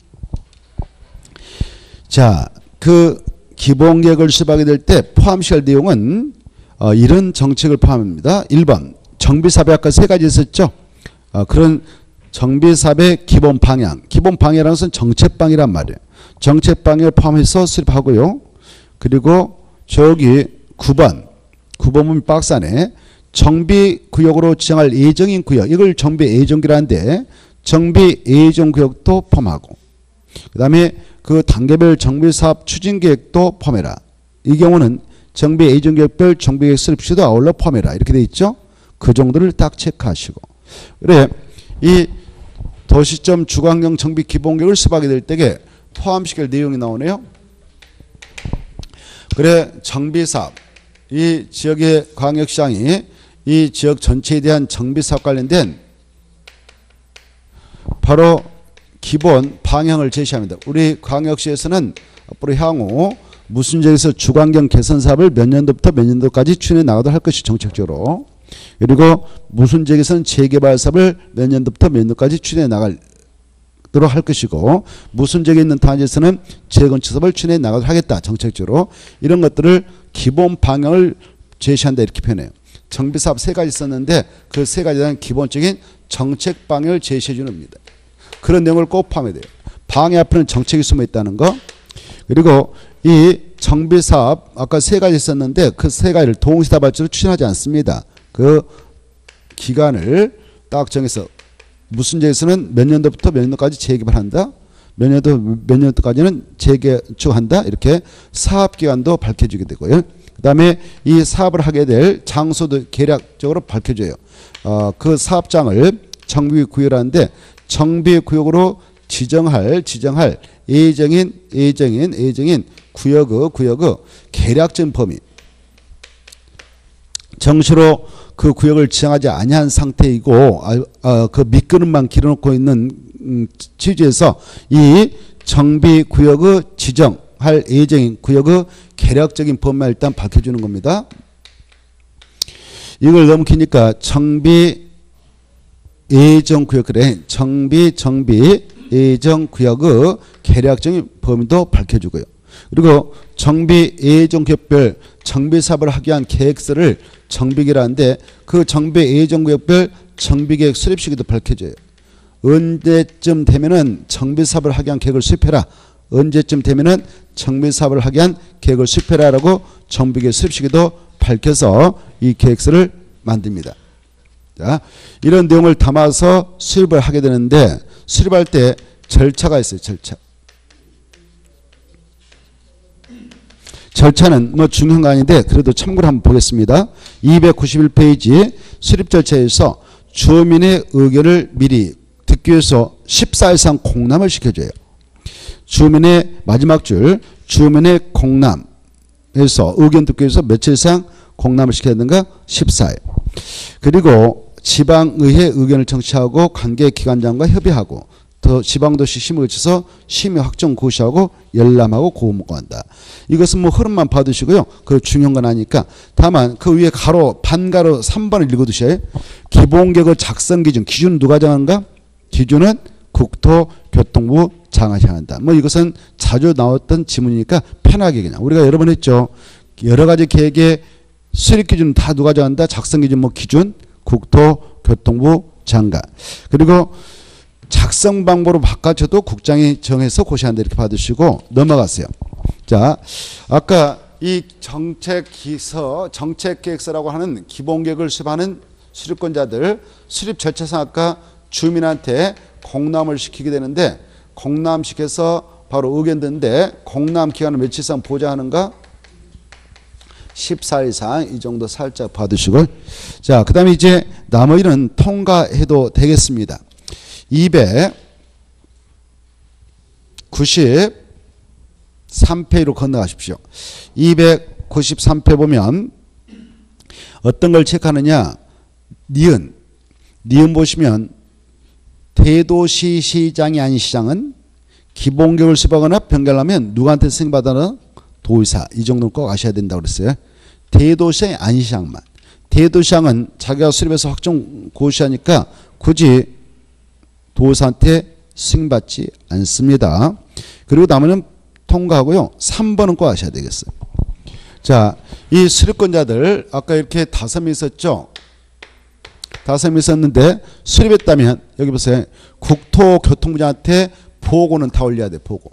자, 그 기본계획을 수립하게 될 때 포함시할 내용은 이런 정책을 포함합니다. 1번 정비사업에 아까 세 가지 있었죠. 그런 정비사업의 기본 방향이라는 것은 정책방이란 말이에요. 정책방향을 포함해서 수립하고요. 그리고 저기 9번 보면 박스 안에 정비구역으로 지정할 예정인 구역, 이걸 정비예정구역이라는데 정비예정구역도 포함하고, 그 다음에 그 단계별 정비사업 추진계획도 포함해라. 이 경우는 정비예정구역별 정비계획 수립시도 아울러 포함해라. 이렇게 돼 있죠. 그 정도를 딱 체크하시고. 그래, 이 도시점 주거환경 정비 기본계획을 수립하게 될 때에 포함시킬 내용이 나오네요. 그래, 정비사업. 이 지역의 광역시장이 이 지역 전체에 대한 정비사업 관련된 바로 기본 방향을 제시합니다. 우리 광역시에서는 앞으로 향후 무슨 지역에서 주거환경 개선 사업을 몇 년도부터 몇 년도까지 추진해 나가도록 할 것이 정책적으로. 그리고 무슨 지역에서는 재개발 사업을 몇 년도부터 몇 년도까지 추진해 나가도록 할 것이고, 무슨 지역에 있는 단지에서는 재건축 사업을 추진해 나가도록 하겠다. 정책적으로. 이런 것들을 기본 방향을 제시한다 이렇게 표현해요. 정비사업 세 가지 썼는데 그 세 가지에 대한 기본적인 정책 방향을 제시해 주는 겁니다. 그런 내용을 꼭 포함해야 돼요. 방해 앞에는 정책이 숨어 있다는 거. 그리고 이 정비사업 아까 세 가지 썼는데 그 세 가지를 동시다발적으로 추진하지 않습니다. 그 기간을 딱 정해서 무슨 지역에서는 몇 년도부터 몇 년도까지 재개발한다. 몇 년도까지는 재개축한다. 이렇게 사업기간도 밝혀주게 되고요. 그 다음에 이 사업을 하게 될 장소도 계략적으로 밝혀줘요. 그 사업장을 정비구역이라는데 정비구역으로 지정할 예정인 구역의 계략적인 범위. 정시로 그 구역을 지정하지 아니한 상태이고 그 밑그릇만 길어놓고 있는 취지에서 이 정비구역의 지정할 예정인 구역의 개략적인 범위만 일단 밝혀주는 겁니다. 이걸 넘기니까 정비 예정구역 그래 정비 예정구역의 개략적인 범위도 밝혀주고요. 그리고 정비 예정구역별 정비사업을 하기 위한 계획서를 정비계획이라는데 그 정비 예정구역별 정비계획 수립 시기도 밝혀져요. 언제쯤 되면은 정비사업을 하기 위한 계획을 수립해라. 언제쯤 되면은 정비사업을 하기 위한 계획을 수립해라라고 정비계획 수립 시기도 밝혀서 이 계획서를 만듭니다. 자, 이런 내용을 담아서 수립을 하게 되는데 수립할 때 절차가 있어요. 절차는 뭐 중요한 거 아닌데 그래도 참고로 한번 보겠습니다. 291페이지 수립 절차에서 주민의 의견을 미리 듣기 위해서 14일 이상 공람을 시켜줘요. 주민의 마지막 줄 주민의 공람에서 의견 듣기 위해서 며칠 이상 공람을 시켜야 되는가? 14일. 그리고 지방의회 의견을 청취하고 관계기관장과 협의하고 더 지방도시 심의를 거쳐서 심의 확정 고시하고 열람하고 고무한다. 이것은 뭐 흐름만 봐두시고요. 그 중요한 건 아니까. 다만 그 위에 가로 반가로 3번을 읽어두셔요. 기본계획 작성 기준 누가 정한가? 기준은 국토교통부 장관이 한다. 뭐 이것은 자주 나왔던 지문이니까 편하게 그냥 우리가 여러 번 했죠. 여러 가지 계획의 수립 기준 다 누가 정한다? 작성 기준 뭐 기준 국토교통부 장관. 그리고 작성 방법으로 바꿔줘도 국장이 정해서 고시한다 이렇게 받으시고 넘어갔어요. 자, 아까 이 정책계획서라고 하는 기본계획을 수립하는 수립권자들 수립 절차상 아까 주민한테 공람을 시키게 되는데 공람시켜서 바로 의견 듣는데 공람 기간을 며칠 이상 보장하는가? 14일 이상 이 정도 살짝 받으시고 자, 그 다음에 이제 나머지는 통과해도 되겠습니다. 293페이지로 건너가십시오. 293페이지 보면 어떤 걸 체크하느냐? 니은 보시면 대도시 시장이 아닌 시장은 기본계획을 수립하거나 변경하면 누구한테 승인받아는 도의사. 이 정도는 꼭 아셔야 된다고 그랬어요. 대도시장이 아닌 시장만. 대도시장은 자기가 수립해서 확정 고시하니까 굳이 도의사한테 승인받지 않습니다. 그리고 나머지는 통과하고요. 3번은 꼭 아셔야 되겠어요. 자, 이 수립권자들 아까 이렇게 5명 있었죠. 5명 있었는데 수립했다면 여기 보세요. 국토교통부장한테 보고는 다 올려야 돼. 보고.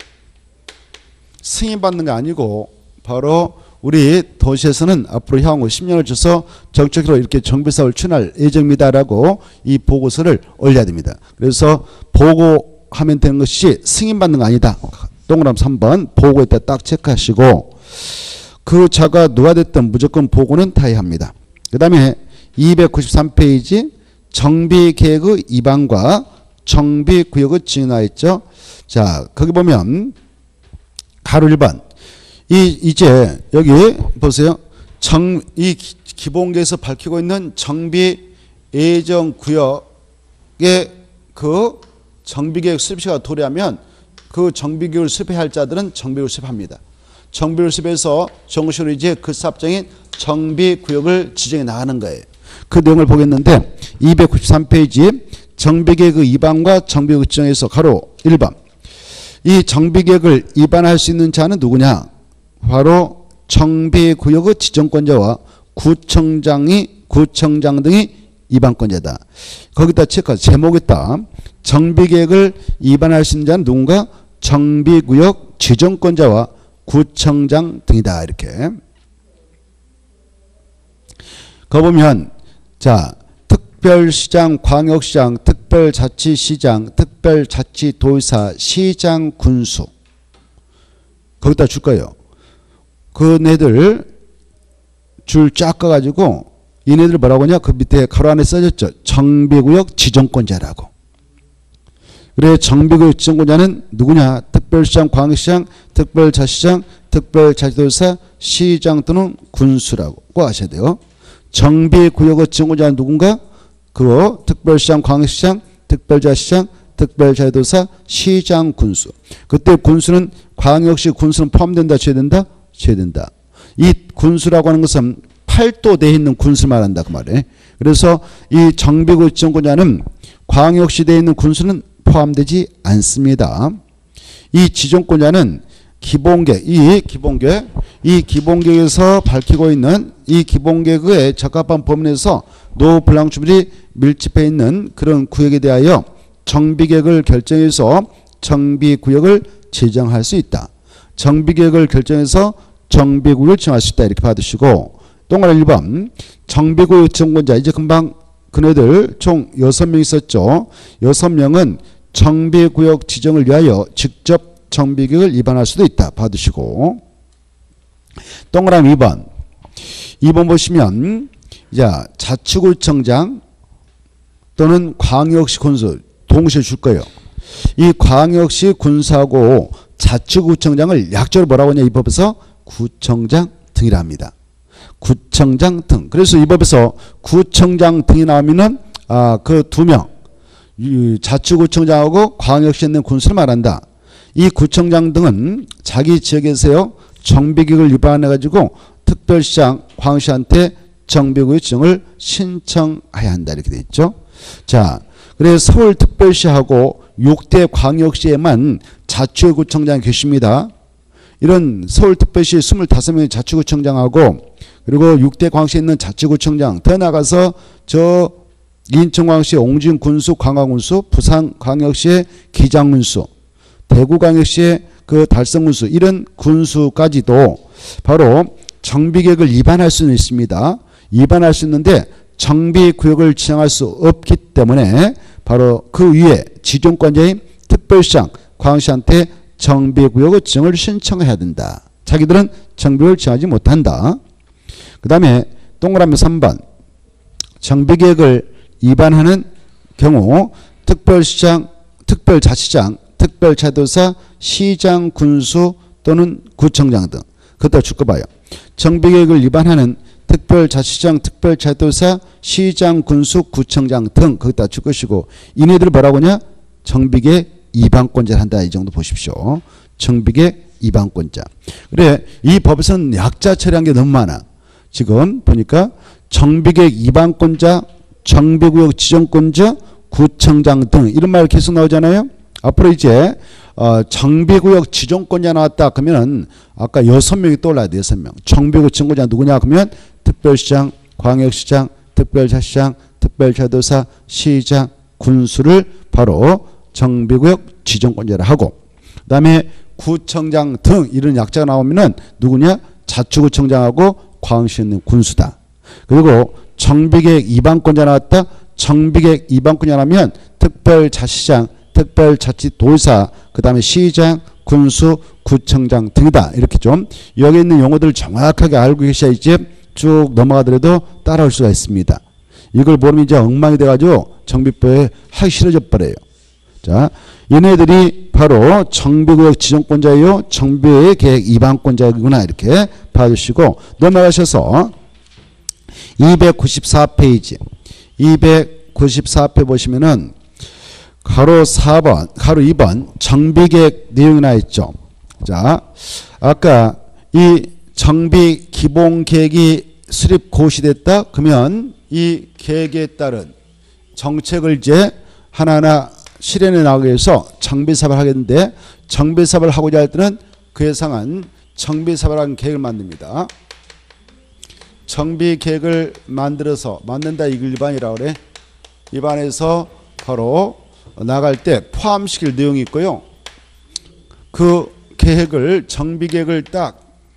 승인받는 게 아니고 바로 우리 도시에서는 앞으로 향후 10년을 줘서 정책으로 이렇게 정비사업을 추진할 예정입니다라고 이 보고서를 올려야 됩니다. 그래서 보고하면 되는 것이 승인받는 거 아니다. 동그라미 3번 보고에다 딱 체크하시고 그 자가 누가 됐든 무조건 보고는 다 해야 합니다. 그 다음에 293페이지 정비계획의 입안과 정비구역의 지정화 있죠. 자, 거기 보면 가로 1번 이제 여기 보세요. 이 기본계에서 밝히고 있는 정비 예정 구역의 그 정비계획 수립시가 도래하면 그 정비계획을 수립해야 할 자들은 정비계획을 수립합니다. 정비계획을 수립해서 정식으로 이제 그 사업장인 정비구역을 지정해 나가는 거예요. 그 내용을 보겠는데 293페이지 정비계획의 입안과 정비구역 지정에서 가로 1번 이 정비계획을 입안할 수 있는 자는 누구냐? 바로 정비구역의 지정권자와 구청장 등이 입안권자다. 거기다 체크 제목에다 정비계획을 입안할 수 있는 자는 누군가? 정비구역 지정권자와 구청장 등이다. 이렇게. 거기 보면 자 특별시장, 광역시장, 특별자치시장, 특별자치도의사, 시장, 군수 거기다 줄 거예요. 그 네들 줄 쫙 까가지고 얘네들 뭐라고 하냐? 그 밑에 가로 안에 써졌죠. 정비구역 지정권자라고. 그래 정비구역 지정권자는 누구냐? 특별시장, 광역시장, 특별자치시장, 특별자치도지사, 시장 또는 군수라고 꼭 아셔야 돼요. 정비구역의 지정권자는 누군가? 그거 특별시장, 광역시장, 특별자치장, 특별자치도사, 시장, 군수. 그때 군수는 광역시 군수는 포함된다, 제외된다? 제외된다. 이 군수라고 하는 것은 팔도대에 있는 군수를 말한다 그 말이에요. 그래서 이 정비구역 지정권자는 광역시대에 있는 군수는 포함되지 않습니다. 이 지정권자는 기본계획, 이 기본계획에서 밝히고 있는 이 기본계획의 적합한 범위에서 노블랑주물이 밀집해 있는 그런 구역에 대하여 정비계획을 결정해서 정비구역을 지정할 수 있다. 정비계획을 결정해서 정비구역을 지정할 수 있다. 이렇게 받으시고 동그라미 1번 정비구역 지정권자 이제 금방 그네들 총 6명 있었죠. 6명은 정비구역 지정을 위하여 직접 정비계획을 위반할 수도 있다. 받으시고 동그라미 2번 보시면 자 자치구청장 또는 광역시 군수 동시에 줄 거예요. 이 광역시 군수하고 자치구청장을 약자로 뭐라고 하냐 이 법에서 구청장 등이라 합니다. 구청장 등. 그래서 이 법에서 구청장 등이 나오면은 그 2명 자치구청장하고 광역시에 있는 군수를 말한다. 이 구청장 등은 자기 지역에서요 정비계획을 위반해 가지고 특별시장, 광역시한테 정비구역 지정을 신청해야 한다 이렇게 돼 있죠. 자, 그래서 서울특별시하고 6대 광역시에만 자치구청장이 계십니다. 이런 서울특별시 25명의 자치구청장하고 그리고 6대 광역시에 있는 자치구청장 더 나가서 저 인천광역시 옹진군수, 광화군수, 부산광역시의 기장군수, 대구광역시의 그 달성군수 이런 군수까지도 바로 정비계획을 위반할 수는 있습니다. 위반할 수 있는데 정비구역을 지정할 수 없기 때문에 바로 그 위에 지정권자인 특별시장, 광역시한테 정비구역의 지정을 신청해야 된다. 자기들은 정비구역을 지정하지 못한다. 그 다음에 동그라미 3번 정비계획을 위반하는 경우 특별시장, 특별자치장, 특별자치도사, 시장, 군수 또는 구청장 등 그것도 줄거 봐요. 정비계획을 위반하는 특별자치장, 특별자치도사, 시장, 군수, 구청장 등 거기다 줄 것이고 이네들 뭐라고 하냐? 정비계획 위반권자를 한다. 이 정도 보십시오. 정비계획 위반권자. 그래 이 법에서는 약자 처리한 게 너무 많아. 지금 보니까 정비계획 위반권자, 정비구역 지정권자, 구청장 등 이런 말 계속 나오잖아요. 앞으로 이제 정비구역 지정권자 나왔다 그러면 아까 6명이 떠올라야 돼. 6명. 정비구역 지정권자 누구냐 그러면 특별시장, 광역시장, 특별자치장, 특별자치도사, 시장, 군수를 바로 정비구역 지정권자를 하고 그 다음에 구청장 등 이런 약자가 나오면은 누구냐? 자치구청장하고 광역시에 있는 군수다. 그리고 정비계획 위반권자 나왔다. 정비계획 위반권자 나면 특별자치장, 특별자치도사, 그 다음에 시장, 군수, 구청장 등이다. 이렇게 좀 여기 있는 용어들을 정확하게 알고 계셔야 이제 쭉 넘어가더라도 따라올 수가 있습니다. 이걸 모르면 이제 엉망이 돼가지고 정비법에 하기 싫어져 버려요. 자, 얘네들이 바로 정비구역 지정권자예요. 정비계획 위반권자이구나 이렇게 봐주시고 넘어가셔서 294페이지 294페 보시면은 가로 4번, 가로 2번 정비계획 내용이 나 있죠. 자, 아까 이 정비 기본계획이 수립 고시됐다 그러면 이 계획에 따른 정책을 이제 하나하나 실현해 나가기 위해서 정비사업을 하겠는데 정비사업을 하고자 할 때는 그에 상한 정비사업이라는 계획을 만듭니다. 정비계획을 만든다 이걸 위반이라고 그래. 위반해서 바로 나갈 때 포함시킬 내용이 있고요. 그 계획을 정비계획을 딱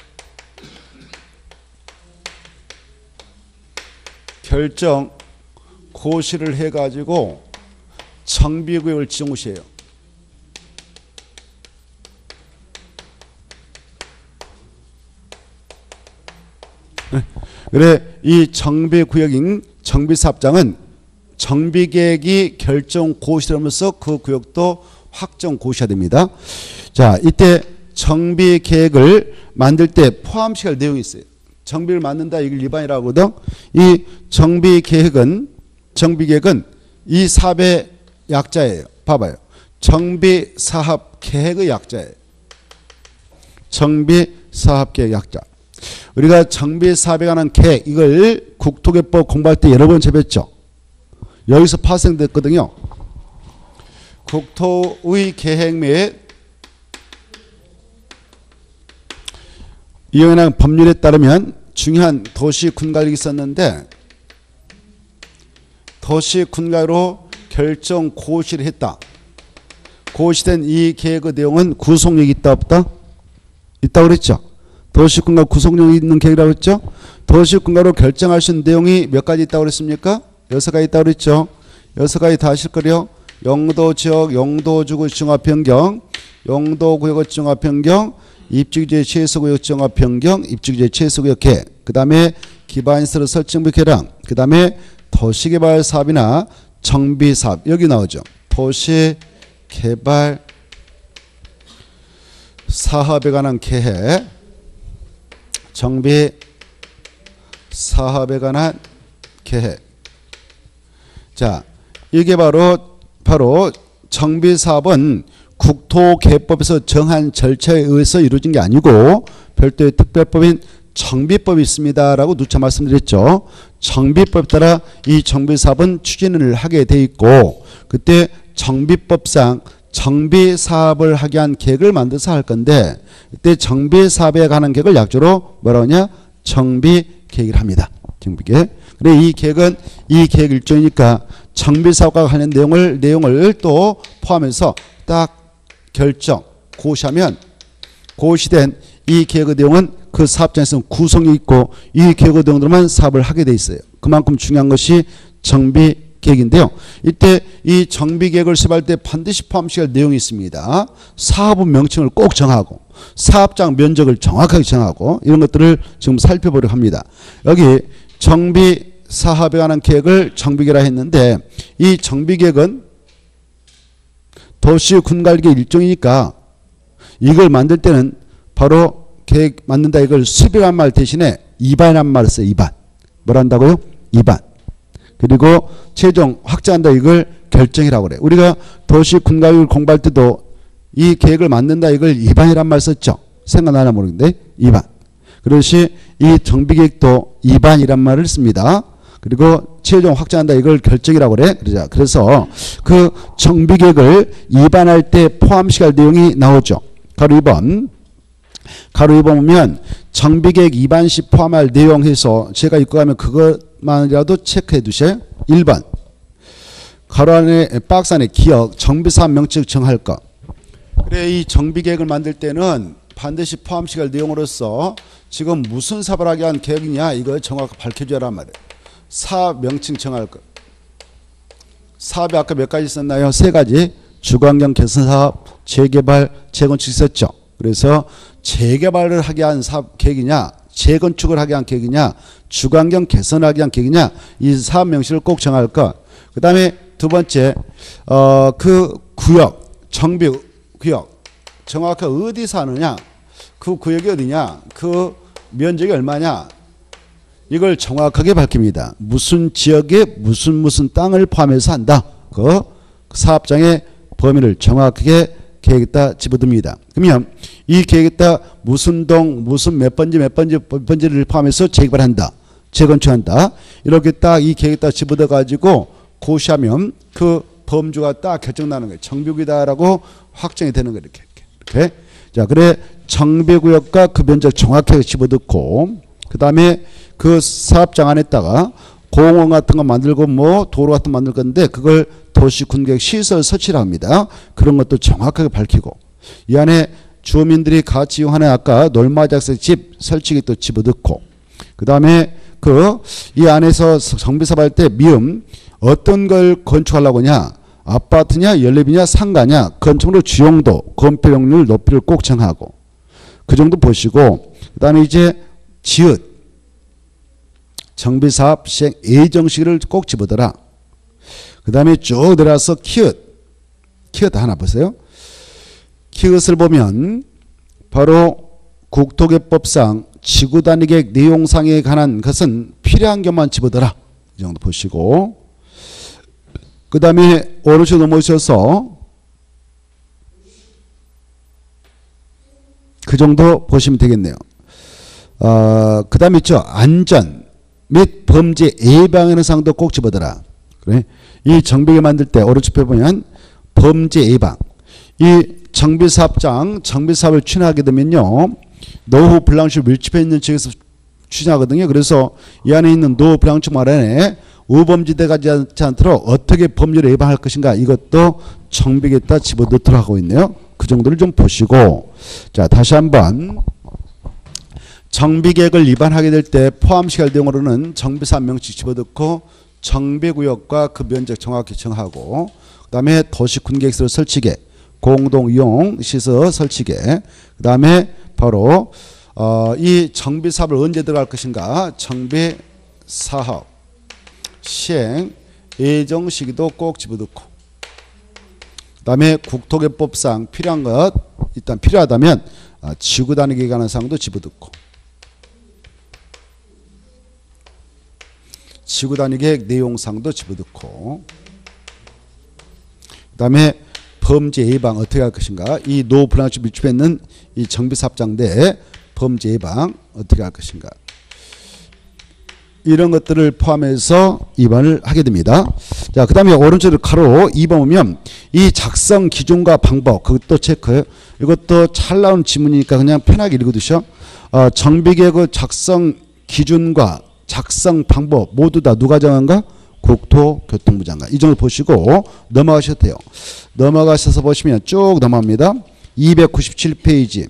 결정 고시를 해가지고 정비구역을 지정고시해요. 그래 이 정비구역인 정비사업장은 정비계획이 결정 고시하면서 그 구역도 확정 고시해야 됩니다. 자, 이때 정비계획을 만들 때 포함시킬 내용이 있어요. 정비를 만든다 이걸 위반이라고 하거든. 이 정비계획은 이 사업의 약자예요. 봐봐요. 정비사업계획의 약자예요. 정비사업계획 약자. 우리가 정비사업에 관한 계획 이걸 국토개법 공부할 때 여러 번 접했죠. 여기서 파생됐거든요. 국토의 계획 및 이용해당 법률에 따르면 중요한 도시군관리가 있었는데 도시군관리로 결정 고시를 했다. 고시된 이 계획의 내용은 구속력이 있다 없다? 있다고 그랬죠. 도시군관 구속력이 있는 계획이라고 했죠. 도시군관으로 결정할 수 있는 내용이 몇 가지 있다고 그랬습니까? 6가지 있다고 그랬죠. 6가지 다 아실 거래요. 용도지역, 용도주구 종합변경, 용도구역의 종합변경, 입주기재 최소구역 종합변경, 입주기재 최소구역 계획, 그 다음에 기반시설 설정부 개량, 그 다음에 도시개발 사업이나 정비사업 여기 나오죠. 도시개발 사업에 관한 계획, 정비 사업에 관한 계획. 자, 이게 바로 정비사업은 국토개법에서 정한 절차에 의해서 이루어진 게 아니고 별도의 특별법인 정비법이 있습니다라고 누차 말씀드렸죠. 정비법에 따라 이 정비사업은 추진을 하게 돼 있고 그때 정비법상 정비사업을 하게 한 계획을 만들어서 할 건데 이때 정비사업에 관한 계획을 약조로 뭐라고 하냐? 정비계획을 합니다. 정비계획. 그래 이 계획은 이 계획 일종이니까 정비사업과 관련 내용을 또 포함해서 딱 결정, 고시하면 고시된 이 계획의 내용은 그 사업장에서 구성이 있고 이 계획의 내용들만 사업을 하게 돼 있어요. 그만큼 중요한 것이 정비계획인데요. 이때 이 정비계획을 수립할 때 반드시 포함시켜야 할 내용이 있습니다. 사업의 명칭을 꼭 정하고 사업장 면적을 정확하게 정하고 이런 것들을 지금 살펴보려고 합니다. 여기 정비사업에 관한 계획을 정비계획이라 했는데 이 정비계획은 도시군관리 일종이니까 이걸 만들 때는 바로 계획 만든다 이걸 수립이란 말 대신에 입안이란 말을 써요. 입안. 뭘 한다고요? 입안. 그리고 최종 확정한다 이걸 결정이라고 그래요. 우리가 도시군관리를 공부할 때도 이 계획을 만든다 이걸 입안이란 말 썼죠. 생각나나 모르겠는데 입안. 그것이 이 정비계획도 입안이란 말을 씁니다. 그리고 최종 확정한다 이걸 결정이라고 그래. 그래서 그 정비계획을 입안할 때 포함시킬 내용이 나오죠. 가로 2번. 가로 2번 보면 정비계획 입안 시 포함할 내용 해서 제가 읽고 가면 그것만이라도 체크해 두세요. 1번. 가로 안에 박스 안에 기억 정비사업 명칭 정할 것. 그래 이 정비계획을 만들 때는 반드시 포함시킬 내용으로서 지금 무슨 사업을 하게 한 계획이냐 이걸 정확하게 밝혀줘란 말이에요. 사업 명칭 정할 것. 사업이 아까 몇 가지 있었나요? 3가지. 주거환경 개선 사업, 재개발, 재건축 있었죠. 그래서 재개발을 하게 한 사업 계획이냐, 재건축을 하게 한 계획이냐, 주거환경 개선을 하게 한 계획이냐, 이 사업 명칭을 꼭 정할 것. 그 다음에 두 번째, 그 구역, 정비 구역, 정확하게 어디서 하느냐, 그 구역이 어디냐, 그 면적이 얼마냐, 이걸 정확하게 밝힙니다. 무슨 지역에 무슨 땅을 포함해서 한다. 그 사업장의 범위를 정확하게 계획에다 집어듭니다. 그러면 이 계획에다 무슨 동, 무슨 몇 번지를 포함해서 재개발한다. 재건축한다. 이렇게 딱 이 계획에다 집어넣어 가지고 고시하면 그 범주가 딱 결정나는 거예요. 정비구역이다라고 확정이 되는 거예요. 이렇게. 자, 그래 정비구역과 그 면적 정확하게 집어넣고 그 다음에 그 사업장 안에다가 공원 같은 거 만들고 뭐 도로 같은 거 만들 건데 그걸 도시군계획 시설 설치를 합니다. 그런 것도 정확하게 밝히고 이 안에 주민들이 같이 이용하는 아까 놀마작색 집 설치기 또 집어넣고 그 다음에 그 이 안에서 정비사업 할 때 미음 어떤 걸 건축하려고 하냐 아파트냐 연립이냐 상가냐 건축으로 주용도 건폐용률 높이를 꼭 정하고 그 정도 보시고 그 다음에 이제 지읒 정비사업 시행 예정시기를 꼭 집어넣어라. 그 다음에 쭉 내려와서 키읔 하나 보세요. 키읔을 보면 바로 국토개법상 지구단위계획 내용상에 관한 것은 필요한 것만 집어넣어라. 이 정도 보시고 그 다음에 오른쪽 넘어오셔서 그 정도 보시면 되겠네요. 그 다음에 있죠. 안전 및 범죄 예방하는 사항도 꼭 집어넣어라. 그래? 이 정비계 만들 때 오른쪽에 보면 범죄 예방. 이 정비사업장, 정비사업을 추진하게 되면요. 노후 불량증 밀집해 있는 지역에서 추진하거든요. 그래서 이 안에 있는 노후 불량증 마련에 우범지대가 되지 않도록 어떻게 법률을 예방할 것인가 이것도 정비계에다 집어넣도록 하고 있네요. 그 정도를 좀 보시고 자 다시 한번 정비계획을 위반하게 될 때 포함시킬 내용으로는 정비사 명칭 집어넣고 정비구역과 그 면적 정확히 정하고 그 다음에 도시군계획서 설치계 공동이용 시설 설치계 그 다음에 바로 이 정비사업을 언제 들어갈 것인가 정비사업 시행 예정 시기도 꼭 집어넣고 그 다음에 국토개법상 필요한 것 일단 필요하다면 지구단위계획에 관한 사항도 집어넣고 지구단위계획 내용상도 집어넣고 그 다음에 범죄 예방 어떻게 할 것인가 이 노후 불량증 밀집해 있는 이 정비사업장 내 범죄 예방 어떻게 할 것인가 이런 것들을 포함해서 위반을 하게 됩니다. 자, 그 다음에 오른쪽 가로 2번 보면 이 작성 기준과 방법 그것도 체크해요. 이것도 잘 나온 지문이니까 그냥 편하게 읽어두셔. 정비계획의 작성 기준과 작성 방법 모두 다 누가 정한가? 국토교통부 장관. 이 정도 보시고 넘어가셔도 돼요. 넘어가셔서 보시면 쭉 넘어갑니다. 297페이지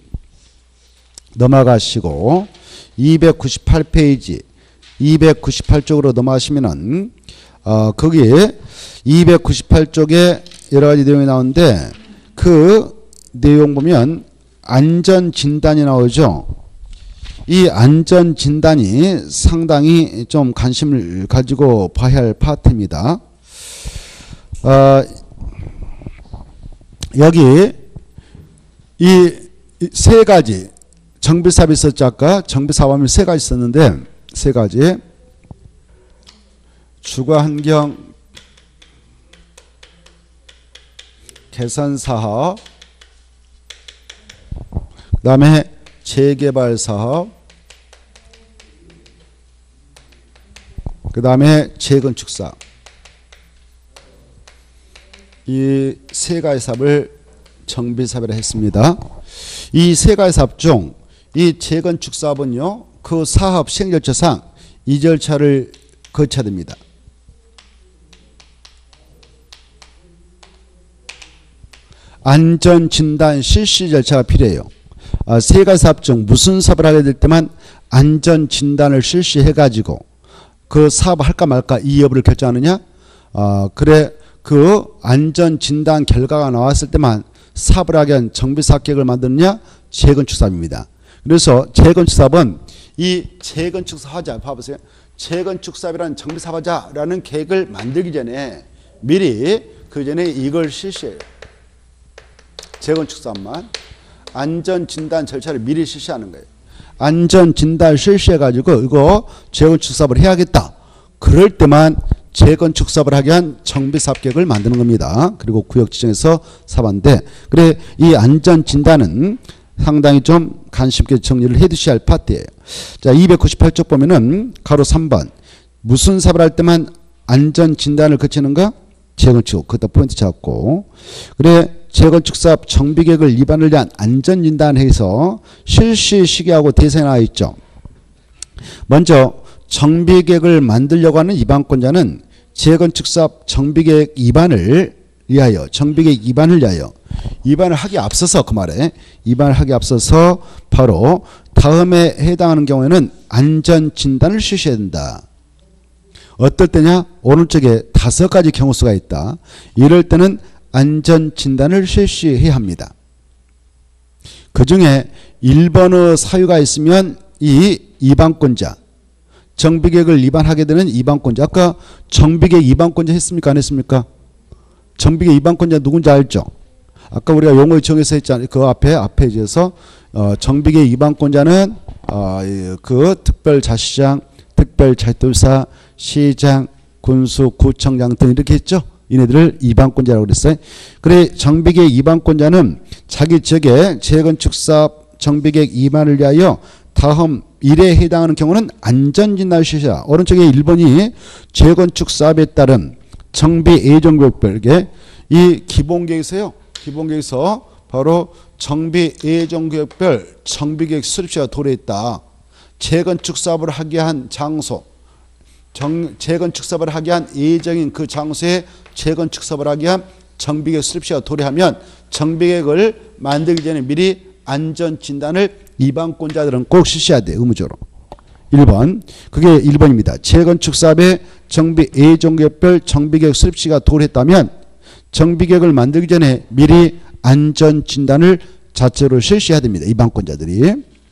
넘어가시고 298페이지 298쪽으로 넘어가시면은 거기에 298쪽에 여러 가지 내용이 나오는데 그 내용 보면 안전진단이 나오죠. 이 안전진단이 상당히 좀 관심을 가지고 봐야 할 파트입니다. 여기 이 세 가지 정비사업이 있었죠. 아까 정비사업하면 세 가지 있었는데 세 가지 주거환경 개선사업 그 다음에 재개발사업 그 다음에 재건축사업 이 세 가지 사업을 정비사업이라 했습니다. 이 세 가지 사업 중 이 재건축사업은요 그 사업 시행 절차상 이 절차를 거쳐야 됩니다. 안전진단 실시 절차가 필요해요. 세 가지 사업 중 무슨 사업을 하게 될 때만 안전진단을 실시해가지고 그 사업을 할까 말까 이 여부를 결정하느냐 그래 그 안전진단 결과가 나왔을 때만 사업을 하게 한 정비사업 계획을 만드느냐 재건축사업입니다. 그래서 재건축사업은 이 재건축사업 하자 봐보세요. 재건축사업이라는 정비사업 하자라는 계획을 만들기 전에 미리 그 전에 이걸 실시해요. 재건축사업만 안전진단 절차를 미리 실시하는 거예요. 안전진단 실시해가지고 이거 재건축사업을 해야겠다. 그럴 때만 재건축사업을 하게 한 정비사업 계획을 만드는 겁니다. 그리고 구역 지정해서 사업한데 그래 이 안전진단은 상당히 좀 관심 있게 정리를 해 두셔야 할 파트예요. 자 298쪽 보면은 가로 3번 무슨 사업을 할 때만 안전진단을 거치는가? 재건축 그것도 포인트 잡고 그래 재건축사업 정비계획을 위반을 위한 안전진단회에서 실시 시기하고 대상이 나와 있죠. 먼저 정비계획을 만들려고 하는 위반권자는 재건축사업 정비계획 위반을 위하여 정비계획 위반을 위하여 위반을 하기 앞서서 그 말에 위반을 하기 앞서서 바로 다음에 해당하는 경우에는 안전진단을 실시해야 된다. 어떨 때냐? 오른쪽에 5가지 경우 수가 있다. 이럴 때는 안전진단을 실시해야 합니다. 그 중에 1번의 사유가 있으면 이 위반권자 정비계획을 위반하게 되는 위반권자 아까 정비계획 위반권자 했습니까? 안 했습니까? 정비계획 위반권자 누군지 알죠? 아까 우리가 용어 정해서 했잖아요. 그 앞에 이제서 정비계 위반권자는 그 특별자치장, 특별자치도사, 시장, 군수, 구청장 등 이렇게 했죠. 이네들을 위반권자라고 그랬어요. 그래 정비계 위반권자는 자기 지역의 재건축사업 정비계획 위반을 위하여 다음 일에 해당하는 경우는 안전진단을 실시하라. 오른쪽에 1번이 재건축사업에 따른 정비 예정구역별에 이 기본계획서요. 기본계획서 바로 정비 예정구역별 정비계획 수립시가 도래했다. 재건축사업을 하게 한 장소, 재건축사업을 하게 한 예정인 그 장소에 재건축사업을 하게 한 정비계획 수립시가 도래하면 정비계획을 만들기 전에 미리 안전진단을 위반권자들은 꼭 실시해야 돼. 의무적으로. 1번. 그게 1번입니다. 재건축사업의 정비 예정구역별 정비계획 수립시가 도래했다면 정비계획을 만들기 전에 미리 안전진단을 자체로 실시해야 됩니다. 위반권자들이.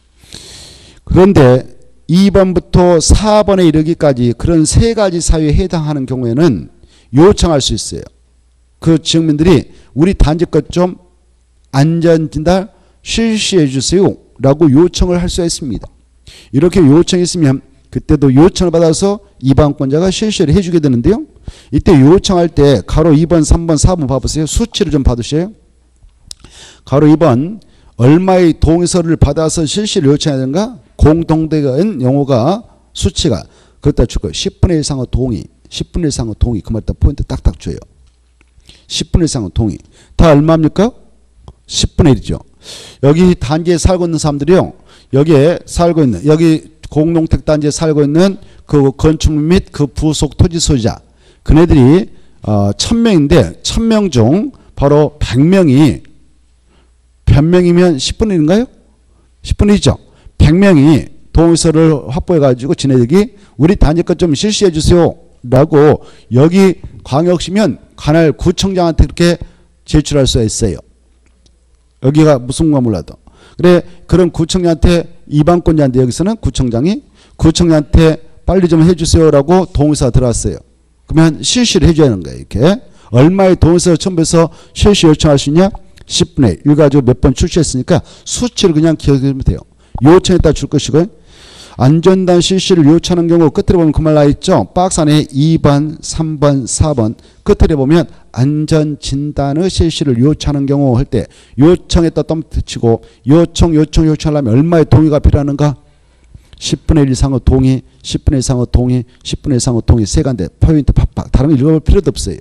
그런데 2번부터 4번에 이르기까지 그런 세 가지 사유에 해당하는 경우에는 요청할 수 있어요. 그 지역민들이 우리 단지 것 좀 안전진단 실시해 주세요 라고 요청을 할 수가 있습니다. 이렇게 요청했으면 그때도 요청을 받아서 위반권자가 실시를 해주게 되는데요. 이때 요청할 때 가로 2번, 3번, 4번 봐보세요. 수치를 좀 받으셔요. 가로 2번 얼마의 동의서를 받아서 실시를 요청해야 되는가? 공동된 용어가 수치가 그렇다 줄 거예요. 10분의 1 이상의 동의, 10분의 1 이상의 동의. 그 말다 포인트 딱딱 줘요. 10분의 1 이상의 동의. 다 얼마입니까? 10분의 1이죠. 여기 단지에 살고 있는 사람들이요. 여기에 살고 있는 여기 공동택 단지에 살고 있는 그 건축물 및 그 부속 토지 소유자 그네들이 1000명인데 1000명 중 바로 100명이 100명이면 10분의 1인가요? 10분의 1이죠. 100명이 동의서를 확보해 가지고 지네들이 우리 단지 것 좀 실시해 주세요 라고 여기 광역시면 관할 구청장한테 그렇게 제출할 수가 있어요. 여기가 무슨 건가 몰라도. 그래 그런 구청장한테 위반권자인데 여기서는 구청장한테 빨리 좀 해주세요라고 동의서가 들어왔어요. 그러면 실시를 해줘야 하는 거예요. 이렇게 얼마의 동의서를 첨부해서 실시 요청할 수 있냐? 10분의 1 가지고 몇 번 출시했으니까 수치를 그냥 기억하면 돼요. 요청했다 줄 것이고요. 안전단 실시를 요청하는 경우 끝에 보면 그 말 나와있죠. 박스 안에 2번, 3번, 4번 끝에 보면 안전진단의 실시를 요청하는 경우 할 때 요청했다 덤치고 요청하려면 얼마의 동의가 필요하는가? 10분의 1 이상의 동의, 10분의 1 이상의 동의, 10분의 1 이상의 동의 세 가지 포인트 팍팍 다른 거 읽어볼 필요도 없어요.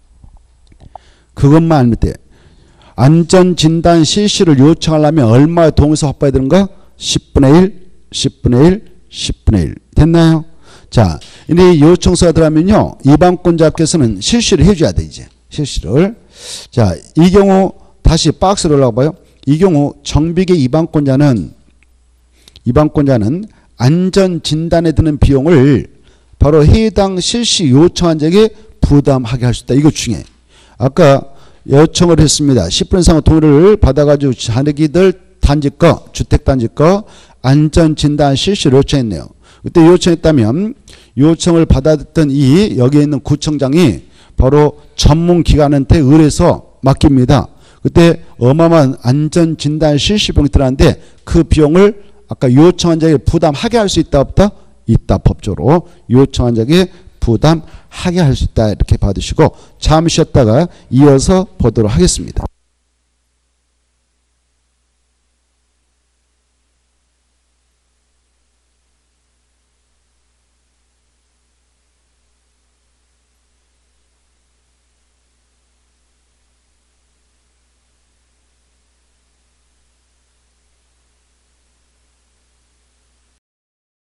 그것만 알면 돼. 안전진단 실시를 요청하려면 얼마의 동의서 확보해야 되는가? 10분의 1, 10분의 1, 10분의 1. 됐나요? 자, 이제 요청서가 들어가면요. 위반권자께서는 실시를 해줘야 돼, 이제. 실시를. 자, 이 경우 다시 박스로 올라가봐요. 이 경우 정비계 위반권자는 안전진단에 드는 비용을 바로 해당 실시 요청한 적에 부담하게 할 수 있다. 이거 중요해. 아까 요청을 했습니다. 10분 이상의 동의를 받아가지고 자기들 단지 거, 주택단지 거 안전진단 실시를 요청했네요. 그때 요청했다면 요청을 받았던 이 여기에 있는 구청장이 바로 전문기관한테 의뢰해서 맡깁니다. 그때 어마어마한 안전진단 실시 비용이 들어가는데 그 비용을 아까 요청한 자에게 부담하게 할 수 있다 없다? 있다. 법적으로 요청한 자에게 부담하게 할 수 있다. 이렇게 받으시고 잠시 쉬었다가 이어서 보도록 하겠습니다.